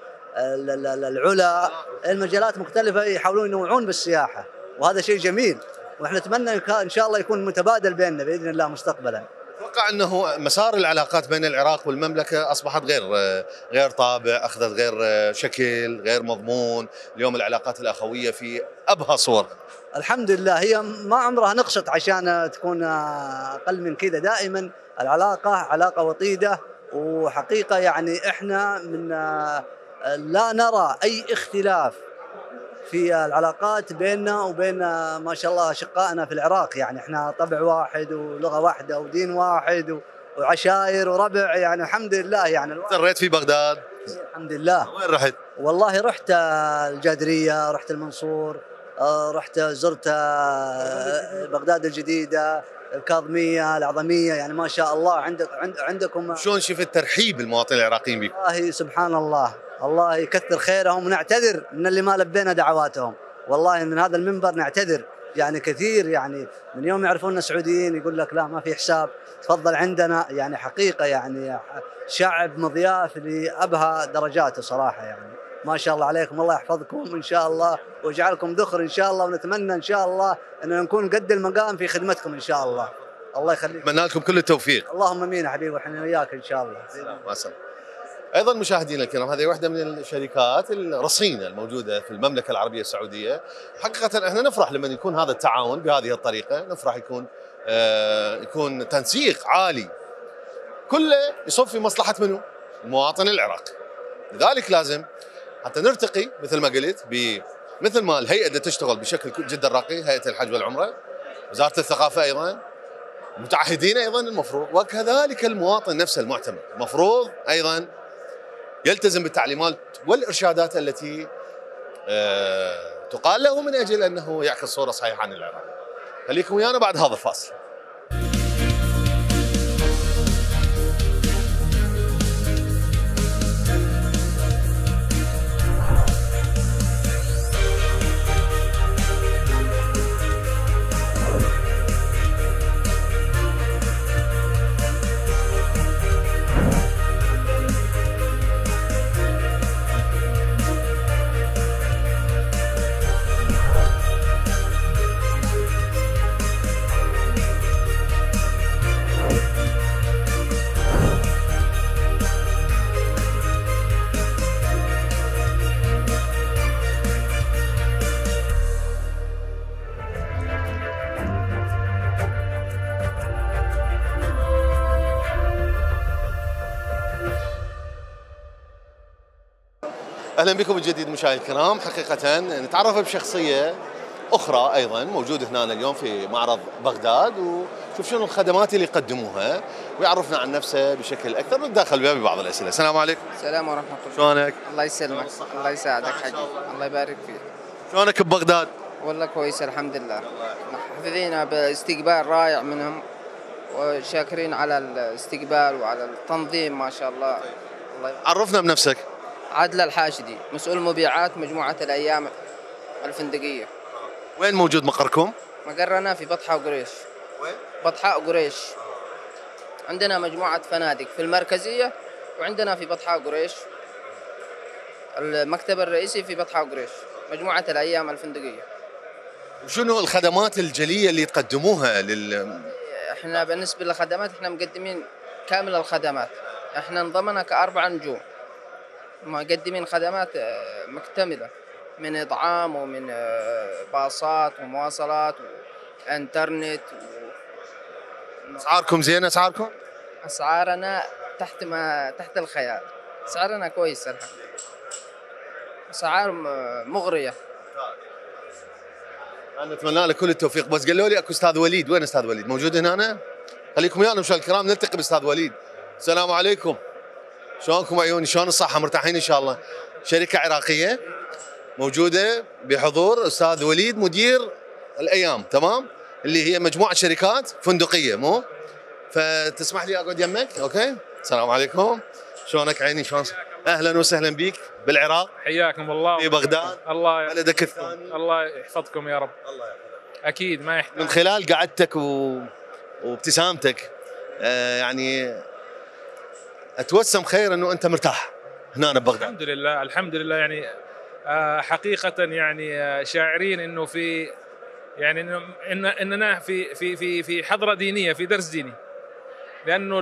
S10: العلا، المجالات مختلفة، يحاولون ينوعون بالسياحة، وهذا شيء جميل، واحنا نتمنى إن شاء الله يكون متبادل بيننا بإذن الله مستقبلا.
S1: أتوقع أنه مسار العلاقات بين العراق والمملكة أصبحت غير طابع، أخذت غير شكل، غير مضمون. اليوم العلاقات الأخوية في أبهى صور.
S10: الحمد لله، هي ما عمرها نقصت عشان تكون أقل من كذا، دائما العلاقة علاقة وطيدة، وحقيقة يعني إحنا من لا نرى أي اختلاف في العلاقات بيننا وبين ما شاء الله أشقائنا في العراق، يعني إحنا طبع واحد ولغة واحدة ودين واحد وعشائر وربع، يعني الحمد لله. يعني
S1: سريت في بغداد؟
S10: الحمد لله.
S1: وين رحت؟
S10: والله رحت الجادرية، رحت المنصور، رحت زرت بغداد الجديدة، الكاظمية، العظمية، يعني ما شاء الله عندكم.
S1: شلون شفت ترحيب المواطنين العراقيين بكم؟
S10: والله سبحان الله، الله يكثر خيرهم، ونعتذر من اللي ما لبينا دعواتهم، والله من هذا المنبر نعتذر يعني كثير، يعني من يوم يعرفوننا سعوديين يقول لك لا ما في حساب، تفضل عندنا، يعني حقيقة يعني شعب مضياف لأبهى درجاته صراحة، يعني ما شاء الله عليكم، الله يحفظكم إن شاء الله ويجعلكم ذخر إن شاء الله، ونتمنى إن شاء الله أن نكون قد المقام في خدمتكم إن شاء الله. الله يخليك.
S1: أتمنى لكم كل التوفيق.
S10: اللهم امين يا حبيبي، واحنا وياك ان شاء الله.
S1: مع السلامة. ايضا مشاهدينا الكرام، هذه واحده من الشركات الرصينه الموجوده في المملكه العربيه السعوديه. حقيقه احنا نفرح لما يكون هذا التعاون بهذه الطريقه، نفرح يكون تنسيق عالي كله يصب في مصلحه منو؟ المواطن العراقي. لذلك لازم حتى نرتقي مثل ما قلت مثل ما الهيئه اللي تشتغل بشكل جدا راقي، هيئه الحج والعمره، وزاره الثقافه ايضا، المتعهدين ايضا المفروض، وكذلك المواطن نفسه المعتمر المفروض ايضا يلتزم بالتعليمات والارشادات التي تقال له من اجل انه يعكس صوره صحيحه عن العراق. خليكم ويانا بعد هذا الفاصل. اهلا بكم من جديد مشاهدينا الكرام. حقيقه نتعرف بشخصيه اخرى ايضا موجوده هنا اليوم في معرض بغداد، وشوف شنو الخدمات اللي يقدموها ويعرفنا عن نفسه بشكل اكثر، ونتداخل وياه ببعض الاسئله. السلام عليكم.
S11: السلام ورحمه الله.
S1: شلونك؟
S11: الله يسلمك، الله يساعدك حبيبي، الله يبارك فيك.
S1: شلونك ببغداد؟
S11: والله كويس الحمد لله، محافظين باستقبال رائع منهم وشاكرين على الاستقبال وعلى التنظيم ما شاء الله.
S1: عرفنا بنفسك.
S11: عادل الحاشدي، مسؤول مبيعات مجموعة الأيام الفندقية.
S1: وين موجود مقركم؟
S11: مقرنا في بطحاء وقريش.
S1: وين؟
S11: بطحاء وقريش. عندنا مجموعة فنادق في المركزية وعندنا في بطحاء وقريش. المكتب الرئيسي في بطحاء وقريش، مجموعة الأيام الفندقية.
S1: وشنو الخدمات الجلية اللي تقدموها
S11: احنا بالنسبة للخدمات احنا مقدمين كامل الخدمات، احنا نضمنا ك4 نجوم، مقدمين خدمات مكتملة من إطعام ومن باصات ومواصلات وانترنت
S1: أسعاركم زينة؟ أسعاركم؟
S11: أسعارنا تحت الخيال، أسعارنا كويس الحمد لله، أسعار مغرية.
S1: أنا أتمنى لك كل التوفيق. بس قالوا لي أكو أستاذ وليد، وين أستاذ وليد؟ موجود هنا؟ خليكم ويانا مشاهدينا الكرام نلتقي بأستاذ وليد. السلام عليكم. شلونكم عيوني؟ شلون الصحة؟ مرتاحين إن شاء الله؟ شركة عراقية موجودة بحضور أستاذ وليد مدير الأيام، تمام؟ اللي هي مجموعة شركات فندقية، مو؟ فتسمح لي أقعد يمك؟ أوكي؟ السلام عليكم. شلونك عيني؟ شلون؟ أهلا وسهلا بيك بالعراق.
S12: حياكم الله.
S1: في بغداد.
S12: الله
S1: بلدك الثاني.
S12: الله يحفظكم يا رب.
S1: الله يحفظك.
S12: أكيد ما يحتاج.
S1: من خلال قعدتك وابتسامتك يعني أتوسم خير إنه أنت مرتاح هنا ببغداد.
S12: الحمد لله الحمد لله، يعني حقيقة يعني شاعرين إنه في يعني إننا في حضرة دينية، في درس ديني، لأنه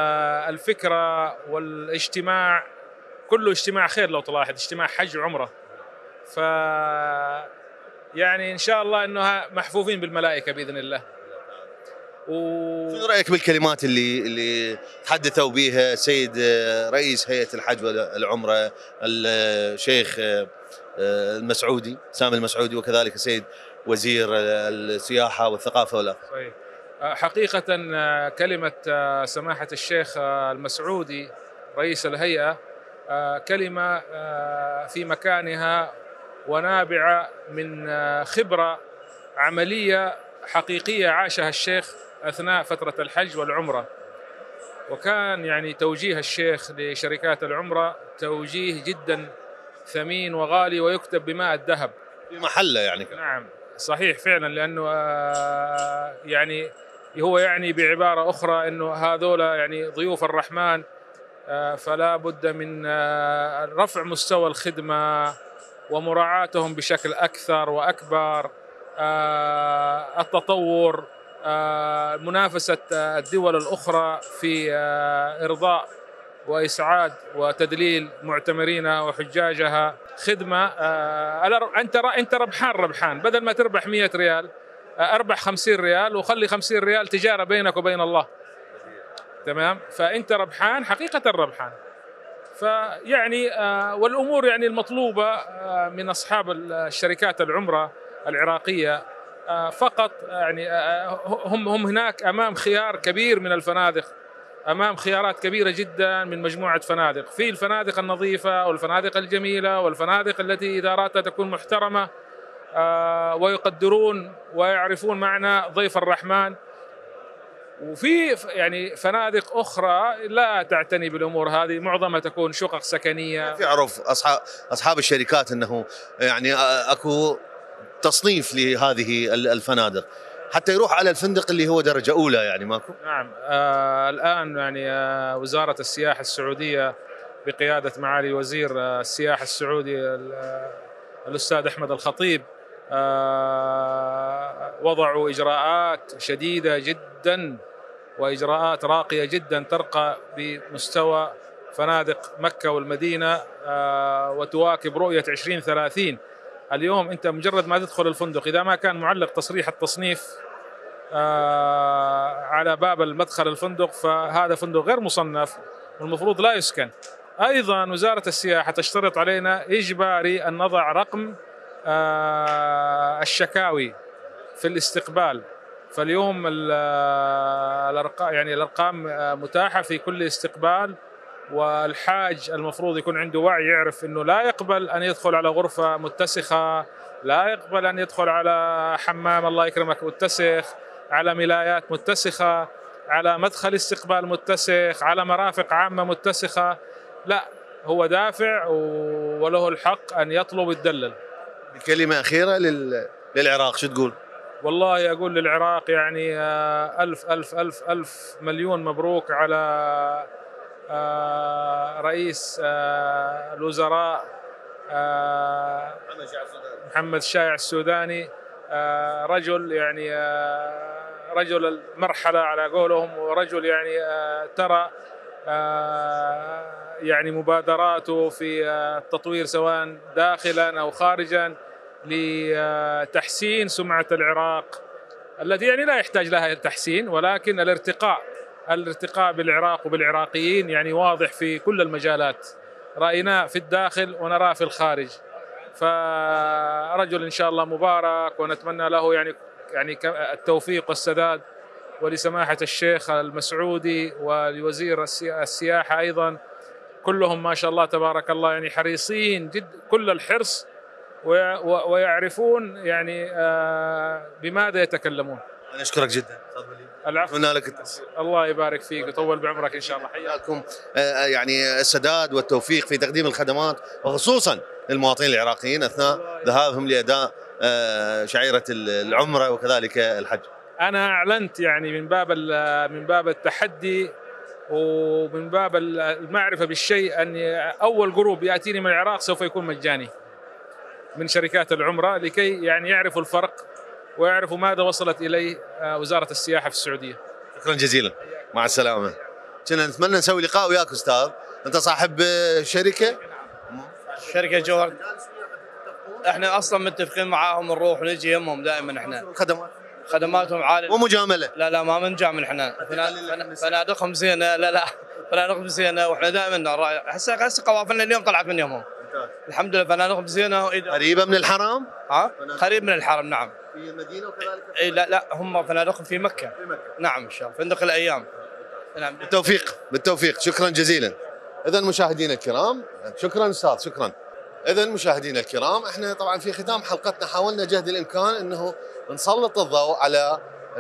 S12: الفكرة والاجتماع كله اجتماع خير لو تلاحظ، اجتماع حج وعمرة. ف يعني إن شاء الله إنه محفوفين بالملائكة بإذن الله.
S1: شنو رأيك بالكلمات اللي تحدثوا بها سيد رئيس هيئة الحج والعمرة الشيخ المسعودي سامي المسعودي، وكذلك السيد وزير السياحة والثقافة والأثار؟
S12: صحيح. حقيقة كلمة سماحة الشيخ المسعودي رئيس الهيئة كلمة في مكانها ونابعة من خبرة عملية حقيقية عاشها الشيخ أثناء فترة الحج والعمرة، وكان يعني توجيه الشيخ لشركات العمرة توجيه جدا ثمين وغالي ويكتب بماء الذهب
S1: في محله يعني.
S12: نعم صحيح فعلا، لأنه يعني هو يعني بعبارة أخرى أنه هذول يعني ضيوف الرحمن، فلا بد من رفع مستوى الخدمة ومراعاتهم بشكل أكثر وأكبر، التطور، منافسة الدول الأخرى في إرضاء وإسعاد وتدليل معتمرينها وحجاجها، خدمة أنت ربحان، بدل ما تربح 100 ريال أربح 50 ريال وخلي 50 ريال تجارة بينك وبين الله، تمام؟ فأنت ربحان حقيقة ربحان. فيعني والأمور يعني المطلوبة من أصحاب الشركات العمرة العراقية فقط يعني هم هناك أمام خيار كبير من الفنادق، أمام خيارات كبيرة جدا من مجموعة فنادق، في الفنادق النظيفة والفنادق الجميلة والفنادق التي إداراتها تكون محترمة ويقدرون ويعرفون معنى ضيف الرحمن، وفي يعني فنادق أخرى لا تعتني بالأمور هذه، معظمها تكون شقق سكنية.
S1: يعرف أصحاب الشركات أنه يعني أكو تصنيف لهذه الفنادق حتى يروح على الفندق اللي هو درجة أولى، يعني ماكو؟
S12: نعم. الآن يعني وزارة السياحة السعودية بقيادة معالي وزير السياحة السعودي الأستاذ أحمد الخطيب وضعوا إجراءات شديدة جدا وإجراءات راقية جدا ترقى بمستوى فنادق مكة والمدينة وتواكب رؤية 2030. اليوم أنت مجرد ما تدخل الفندق إذا ما كان معلق تصريح التصنيف على باب المدخل الفندق فهذا فندق غير مصنف والمفروض لا يسكن. أيضا وزارة السياحة تشترط علينا إجباري أن نضع رقم الشكاوي في الاستقبال، فاليوم الأرقام متاحة في كل استقبال والحاج المفروض يكون عنده وعي، يعرف أنه لا يقبل أن يدخل على غرفة متسخة، لا يقبل أن يدخل على حمام الله يكرمك متسخ، على ملايات متسخة، على مدخل استقبال متسخ، على مرافق عامة متسخة. لا، هو دافع وله الحق أن يطلب ويتدلل.
S1: بكلمة أخيرة للعراق شو تقول؟
S12: والله أقول للعراق يعني ألف ألف ألف ألف مليون مبروك على رئيس الوزراء محمد الشايع السوداني. رجل يعني رجل المرحلة على قولهم، ورجل يعني ترى يعني مبادراته في التطوير سواء داخلا أو خارجا لتحسين سمعة العراق التي يعني لا يحتاج لها تحسين، ولكن الارتقاء بالعراق وبالعراقيين يعني واضح في كل المجالات، رأيناه في الداخل ونراه في الخارج. فرجل إن شاء الله مبارك، ونتمنى له يعني التوفيق والسداد، ولسماحة الشيخ المسعودي ولوزير السياحة أيضا، كلهم ما شاء الله تبارك الله يعني حريصين جد كل الحرص، ويعرفون يعني بماذا يتكلمون.
S1: أنا أشكرك جدا.
S12: العفو.
S1: أتمنى لك التوفيق.
S12: الله يبارك فيك ويطول بعمرك إن شاء الله.
S1: حياكم يعني السداد والتوفيق في تقديم الخدمات، وخصوصا للمواطنين العراقيين أثناء ذهابهم لأداء شعيرة العمرة وكذلك الحج.
S12: أنا أعلنت يعني من باب التحدي ومن باب المعرفة بالشيء أن أول جروب يأتيني من العراق سوف يكون مجاني من شركات العمرة، لكي يعني يعرفوا الفرق ويعرفوا ماذا وصلت إليه وزارة السياحة في السعودية.
S1: شكرا جزيلا، مع السلامة. كنا نتمنى نسوي لقاء وياك أستاذ، أنت صاحب شركة
S13: جوهر. احنا اصلا متفقين معاهم نروح ونجي يمهم دائما. احنا خدماتهم عالية
S12: ومجاملة.
S13: لا ما بنجامل احنا. فنادقهم زينة. لا فنادقهم زينة، واحنا دائما هسه قوافلنا اليوم طلعت من يومهم. الحمد لله فنادقهم زينة.
S1: قريبة من الحرم؟
S13: قريب من الحرم نعم.
S1: في المدينة وكذلك؟
S13: لا هم فنادقهم في مكة. نعم ان شاء الله فندق الأيام.
S1: نعم. بالتوفيق شكرا جزيلا. إذا مشاهدينا الكرام، شكرا أستاذ، شكرا. إذا مشاهدينا الكرام، احنا طبعا في ختام حلقتنا حاولنا جهد الإمكان أنه نسلط الضوء على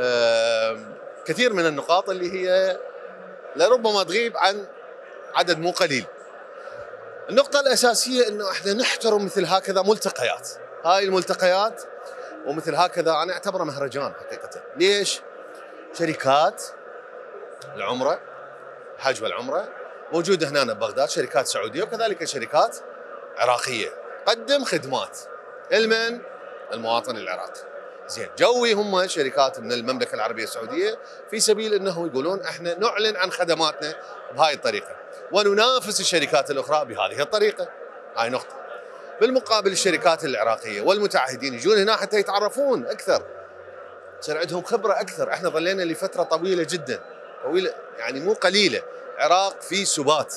S1: كثير من النقاط اللي هي لربما تغيب عن عدد مو قليل. النقطة الأساسية أنه احنا نحترم مثل هكذا ملتقيات. هاي الملتقيات ومثل هكذا أنا أعتبره مهرجان حقيقة. ليش؟ شركات العمرة، الحج والعمرة موجودة هنا ببغداد، شركات سعودية وكذلك شركات عراقية قدم خدمات لمن؟ المواطن العراقي. زين، جوي هم شركات من المملكة العربية السعودية في سبيل انه يقولون احنا نعلن عن خدماتنا بهاي الطريقة وننافس الشركات الأخرى بهذه الطريقة. هاي نقطة. بالمقابل الشركات العراقية والمتعهدين يجون هنا حتى يتعرفون أكثر، يصير عندهم خبرة أكثر. احنا ظلينا لفترة طويلة جدا، طويلة يعني مو قليلة، العراق في سبات.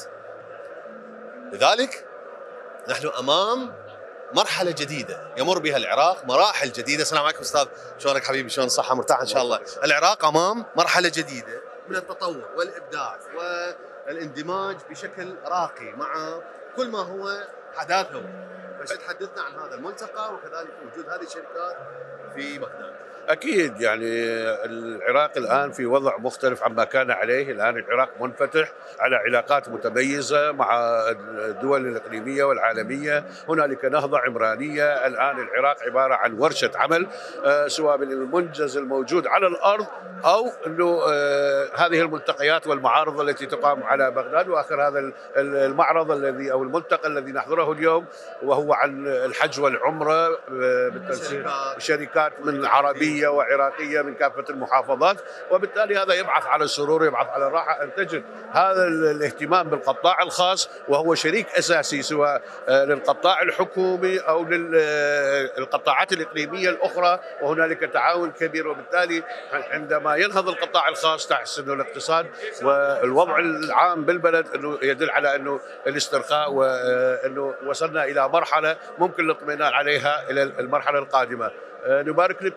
S1: لذلك نحن أمام مرحلة جديدة يمر بها العراق، مراحل جديدة. السلام عليكم أستاذ، شلونك حبيبي؟ شلون الصحة؟ مرتاح إن شاء الله. العراق أمام مرحلة جديدة من التطور والإبداع والاندماج بشكل راقي مع كل ما هو حداثه. فش تحدثنا عن هذا الملتقى وكذلك وجود هذه الشركات في بغداد؟
S14: أكيد يعني العراق الآن في وضع مختلف عما كان عليه. الآن العراق منفتح على علاقات متميزة مع الدول الإقليمية والعالمية. هنالك نهضة عمرانية. الآن العراق عبارة عن ورشة عمل، سواء بالمنجز الموجود على الأرض أو أنه هذه الملتقيات والمعارض التي تقام على بغداد. وآخر هذا المعرض الذي أو الملتقى الذي نحضره اليوم وهو عن الحج والعمرة بالتنسيق بشركات من عربية وعراقية من كافة المحافظات. وبالتالي هذا يبعث على السرور، يبعث على الراحة أن تجد هذا الاهتمام بالقطاع الخاص، وهو شريك أساسي سواء للقطاع الحكومي أو للقطاعات الإقليمية الأخرى، وهنالك تعاون كبير. وبالتالي عندما ينهض القطاع الخاص تحسن الاقتصاد والوضع العام بالبلد، أنه يدل على أنه الاسترخاء وأنه وصلنا إلى مرحلة ممكن الاطمئنان عليها إلى المرحلة القادمة. نبارك لكل الإخوة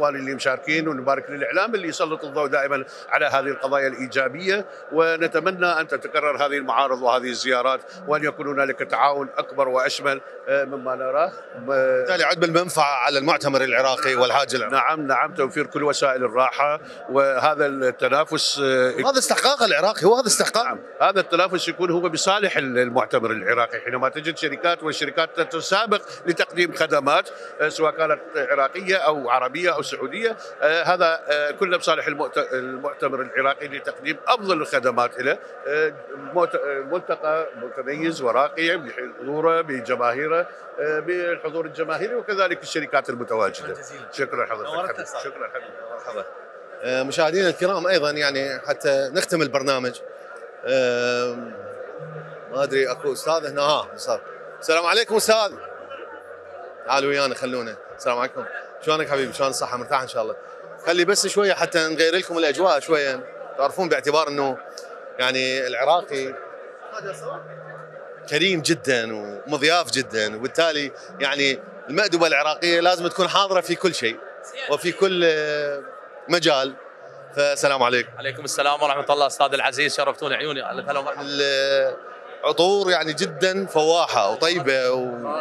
S14: الاخوان اللي مشاركين، ونبارك للاعلام اللي يسلط الضوء دائما على هذه القضايا الايجابيه، ونتمنى ان تتكرر هذه المعارض وهذه الزيارات، وان يكون هنالك تعاون اكبر واشمل مما نراه.
S1: بالتالي عد بالمنفعه على المعتمر العراقي والحاج العراقي.
S14: نعم، توفير كل وسائل الراحه، وهذا التنافس
S1: هذا استحقاق العراقي، هو هذا استحقاق.
S14: نعم، هذا التنافس يكون هو بصالح المعتمر العراقي، حينما تجد شركات والشركات تتسابق لتقديم خدمات سواء كانت عراقيه او عربيه او سعوديه، هذا كله بصالح المعتمر العراقي لتقديم افضل الخدمات له. ملتقى متميز وراقي بحضوره بجماهيره بالحضور الجماهيري، وكذلك الشركات المتواجده. شكرا حضرتك. شكرا حبيبي.
S1: مرحبا. مشاهدينا الكرام، ايضا يعني حتى نختم البرنامج، ما ادري اكو استاذ هنا. استاذ، السلام عليكم استاذ. تعالوا ويانا خلونا. السلام عليكم، شلونك حبيبي؟ شلون الصحه؟ مرتاح ان شاء الله؟ خلي بس شويه حتى نغير لكم الاجواء شويه، تعرفون باعتبار انه يعني العراقي كريم جدا ومضياف جدا، وبالتالي يعني المأدبة العراقية لازم تكون حاضرة في كل شيء وفي كل مجال. فالسلام عليكم.
S15: عليكم السلام ورحمة الله أستاذ العزيز، شرفتوني عيوني.
S1: العطور يعني جدا فواحة وطيبة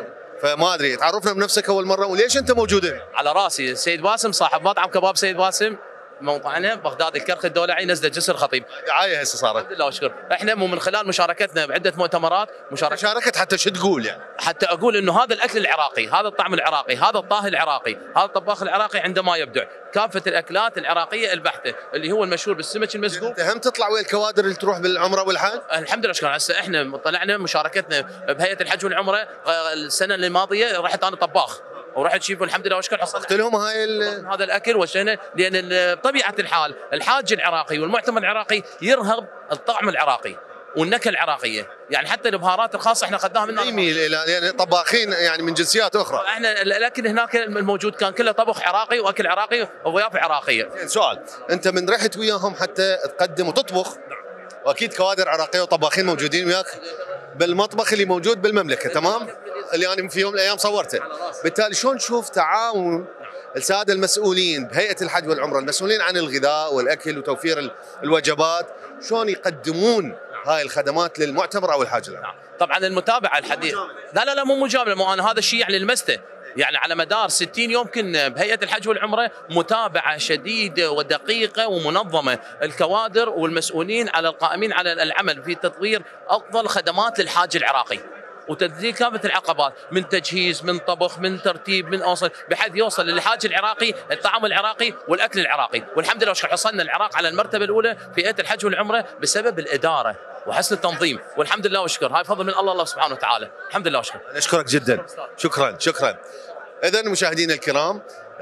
S1: فما ادري، تعرفنا بنفسك اول مرة وليش انت موجود هنا؟
S15: على راسي، سيد باسم صاحب مطعم كباب سيد باسم، موقعنا بغداد الكرخ الدولعي نزله جسر خطيب.
S1: دعايه هسه صارت.
S15: الحمد لله وشكر. احنا من خلال مشاركتنا بعده مؤتمرات
S1: شاركت حتى شو تقول يعني؟
S15: حتى اقول انه هذا الاكل العراقي، هذا الطعم العراقي، هذا الطاهي العراقي، هذا الطباخ العراقي عندما يبدع، كافه الاكلات العراقيه البحته اللي هو المشهور بالسمك المسقوق.
S1: انت هم تطلع ويا الكوادر اللي تروح بالعمره والحج؟
S15: الحمد لله شكرا. هسه احنا طلعنا مشاركتنا بهيئه الحج والعمره السنه الماضيه، رحت انا طباخ ورحت شيف والحمد لله وشكر،
S1: حصلت لهم
S15: هذا الاكل وشينا، لان بطبيعه الحال الحاج العراقي والمعتمر العراقي يرهب الطعم العراقي والنكهه العراقيه، يعني حتى البهارات الخاصه احنا اخذناها منها.
S1: يميل الى يعني طباخين يعني من جنسيات اخرى.
S15: احنا الاكل هناك الموجود كان كله طبخ عراقي واكل عراقي وضيافه عراقيه.
S1: سؤال، انت من رحت وياهم حتى تقدم وتطبخ، واكيد كوادر عراقيه وطباخين موجودين وياك بالمطبخ اللي موجود بالمملكه، تمام؟ اللي انا في يوم من الايام صورته. بالتالي شلون تشوف تعاون الساده المسؤولين بهيئه الحج والعمره، المسؤولين عن الغذاء والاكل وتوفير الوجبات، شلون يقدمون هاي الخدمات للمعتمر او الحاج العام؟
S15: طبعا المتابعه الحديث لا مو مجامله، مو انا هذا الشيء يعني لمسته، يعني على مدار 60 يوم كنا بهيئه الحج والعمره متابعه شديده ودقيقه ومنظمه، الكوادر والمسؤولين على القائمين على العمل في تطوير افضل خدمات للحاج العراقي وتذليل كافه العقبات، من تجهيز، من طبخ، من ترتيب، من اوصل، بحيث يوصل للحاج العراقي الطعام العراقي والاكل العراقي، والحمد لله حصلنا العراق على المرتبه الاولى في هيئه الحج والعمره بسبب الاداره وحسن التنظيم، والحمد لله وشكر، هاي فضل من الله سبحانه وتعالى، الحمد لله وشكر.
S1: نشكرك جدا، شكرا. اذا مشاهدينا الكرام،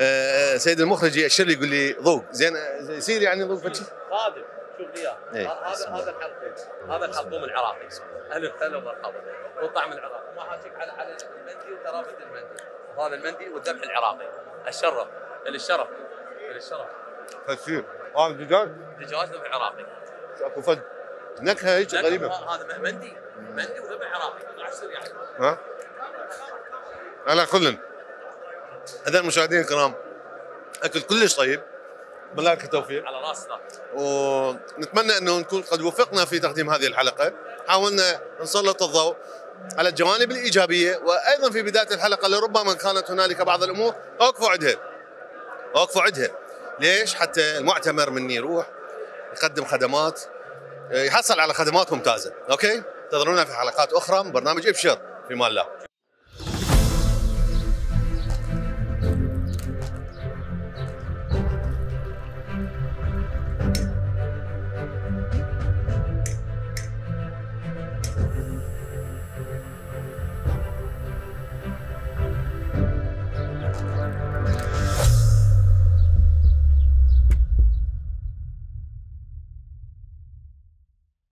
S1: سيد المخرج يأشر لي يقول لي ذوق، زين يصير يعني ذوق فتشي؟
S15: خادم، شوف لي اياه، هذا الحلقين، هذا الحلقوم العراقي، اهلا ومرحبا، والطعم العراقي، ما حاجيك على المندي وترابط المندي، وهذا المندي والذبح العراقي، الشرف.
S1: كثير. هذا دجاج
S15: ذبح عراقي.
S1: اكو فد نكهه هيك غريبه.
S15: هذا مندي وذبح عراقي، راح يصير يعني.
S1: ها؟ على كل. اذا مشاهدينا الكرام، اكل كلش طيب، ملاك التوفيق
S15: على راسنا،
S1: ونتمنى انه نكون قد وفقنا في تقديم هذه الحلقه، حاولنا نسلط الضوء على الجوانب الايجابيه، وايضا في بدايه الحلقه لربما كانت هنالك بعض الامور اوقفوا عندها. ليش؟ حتى المعتمر من يروح يقدم خدمات، يحصل على خدمات ممتازه. اوكي؟ انتظرونا في حلقات اخرى من برنامج ابشر في مان الله.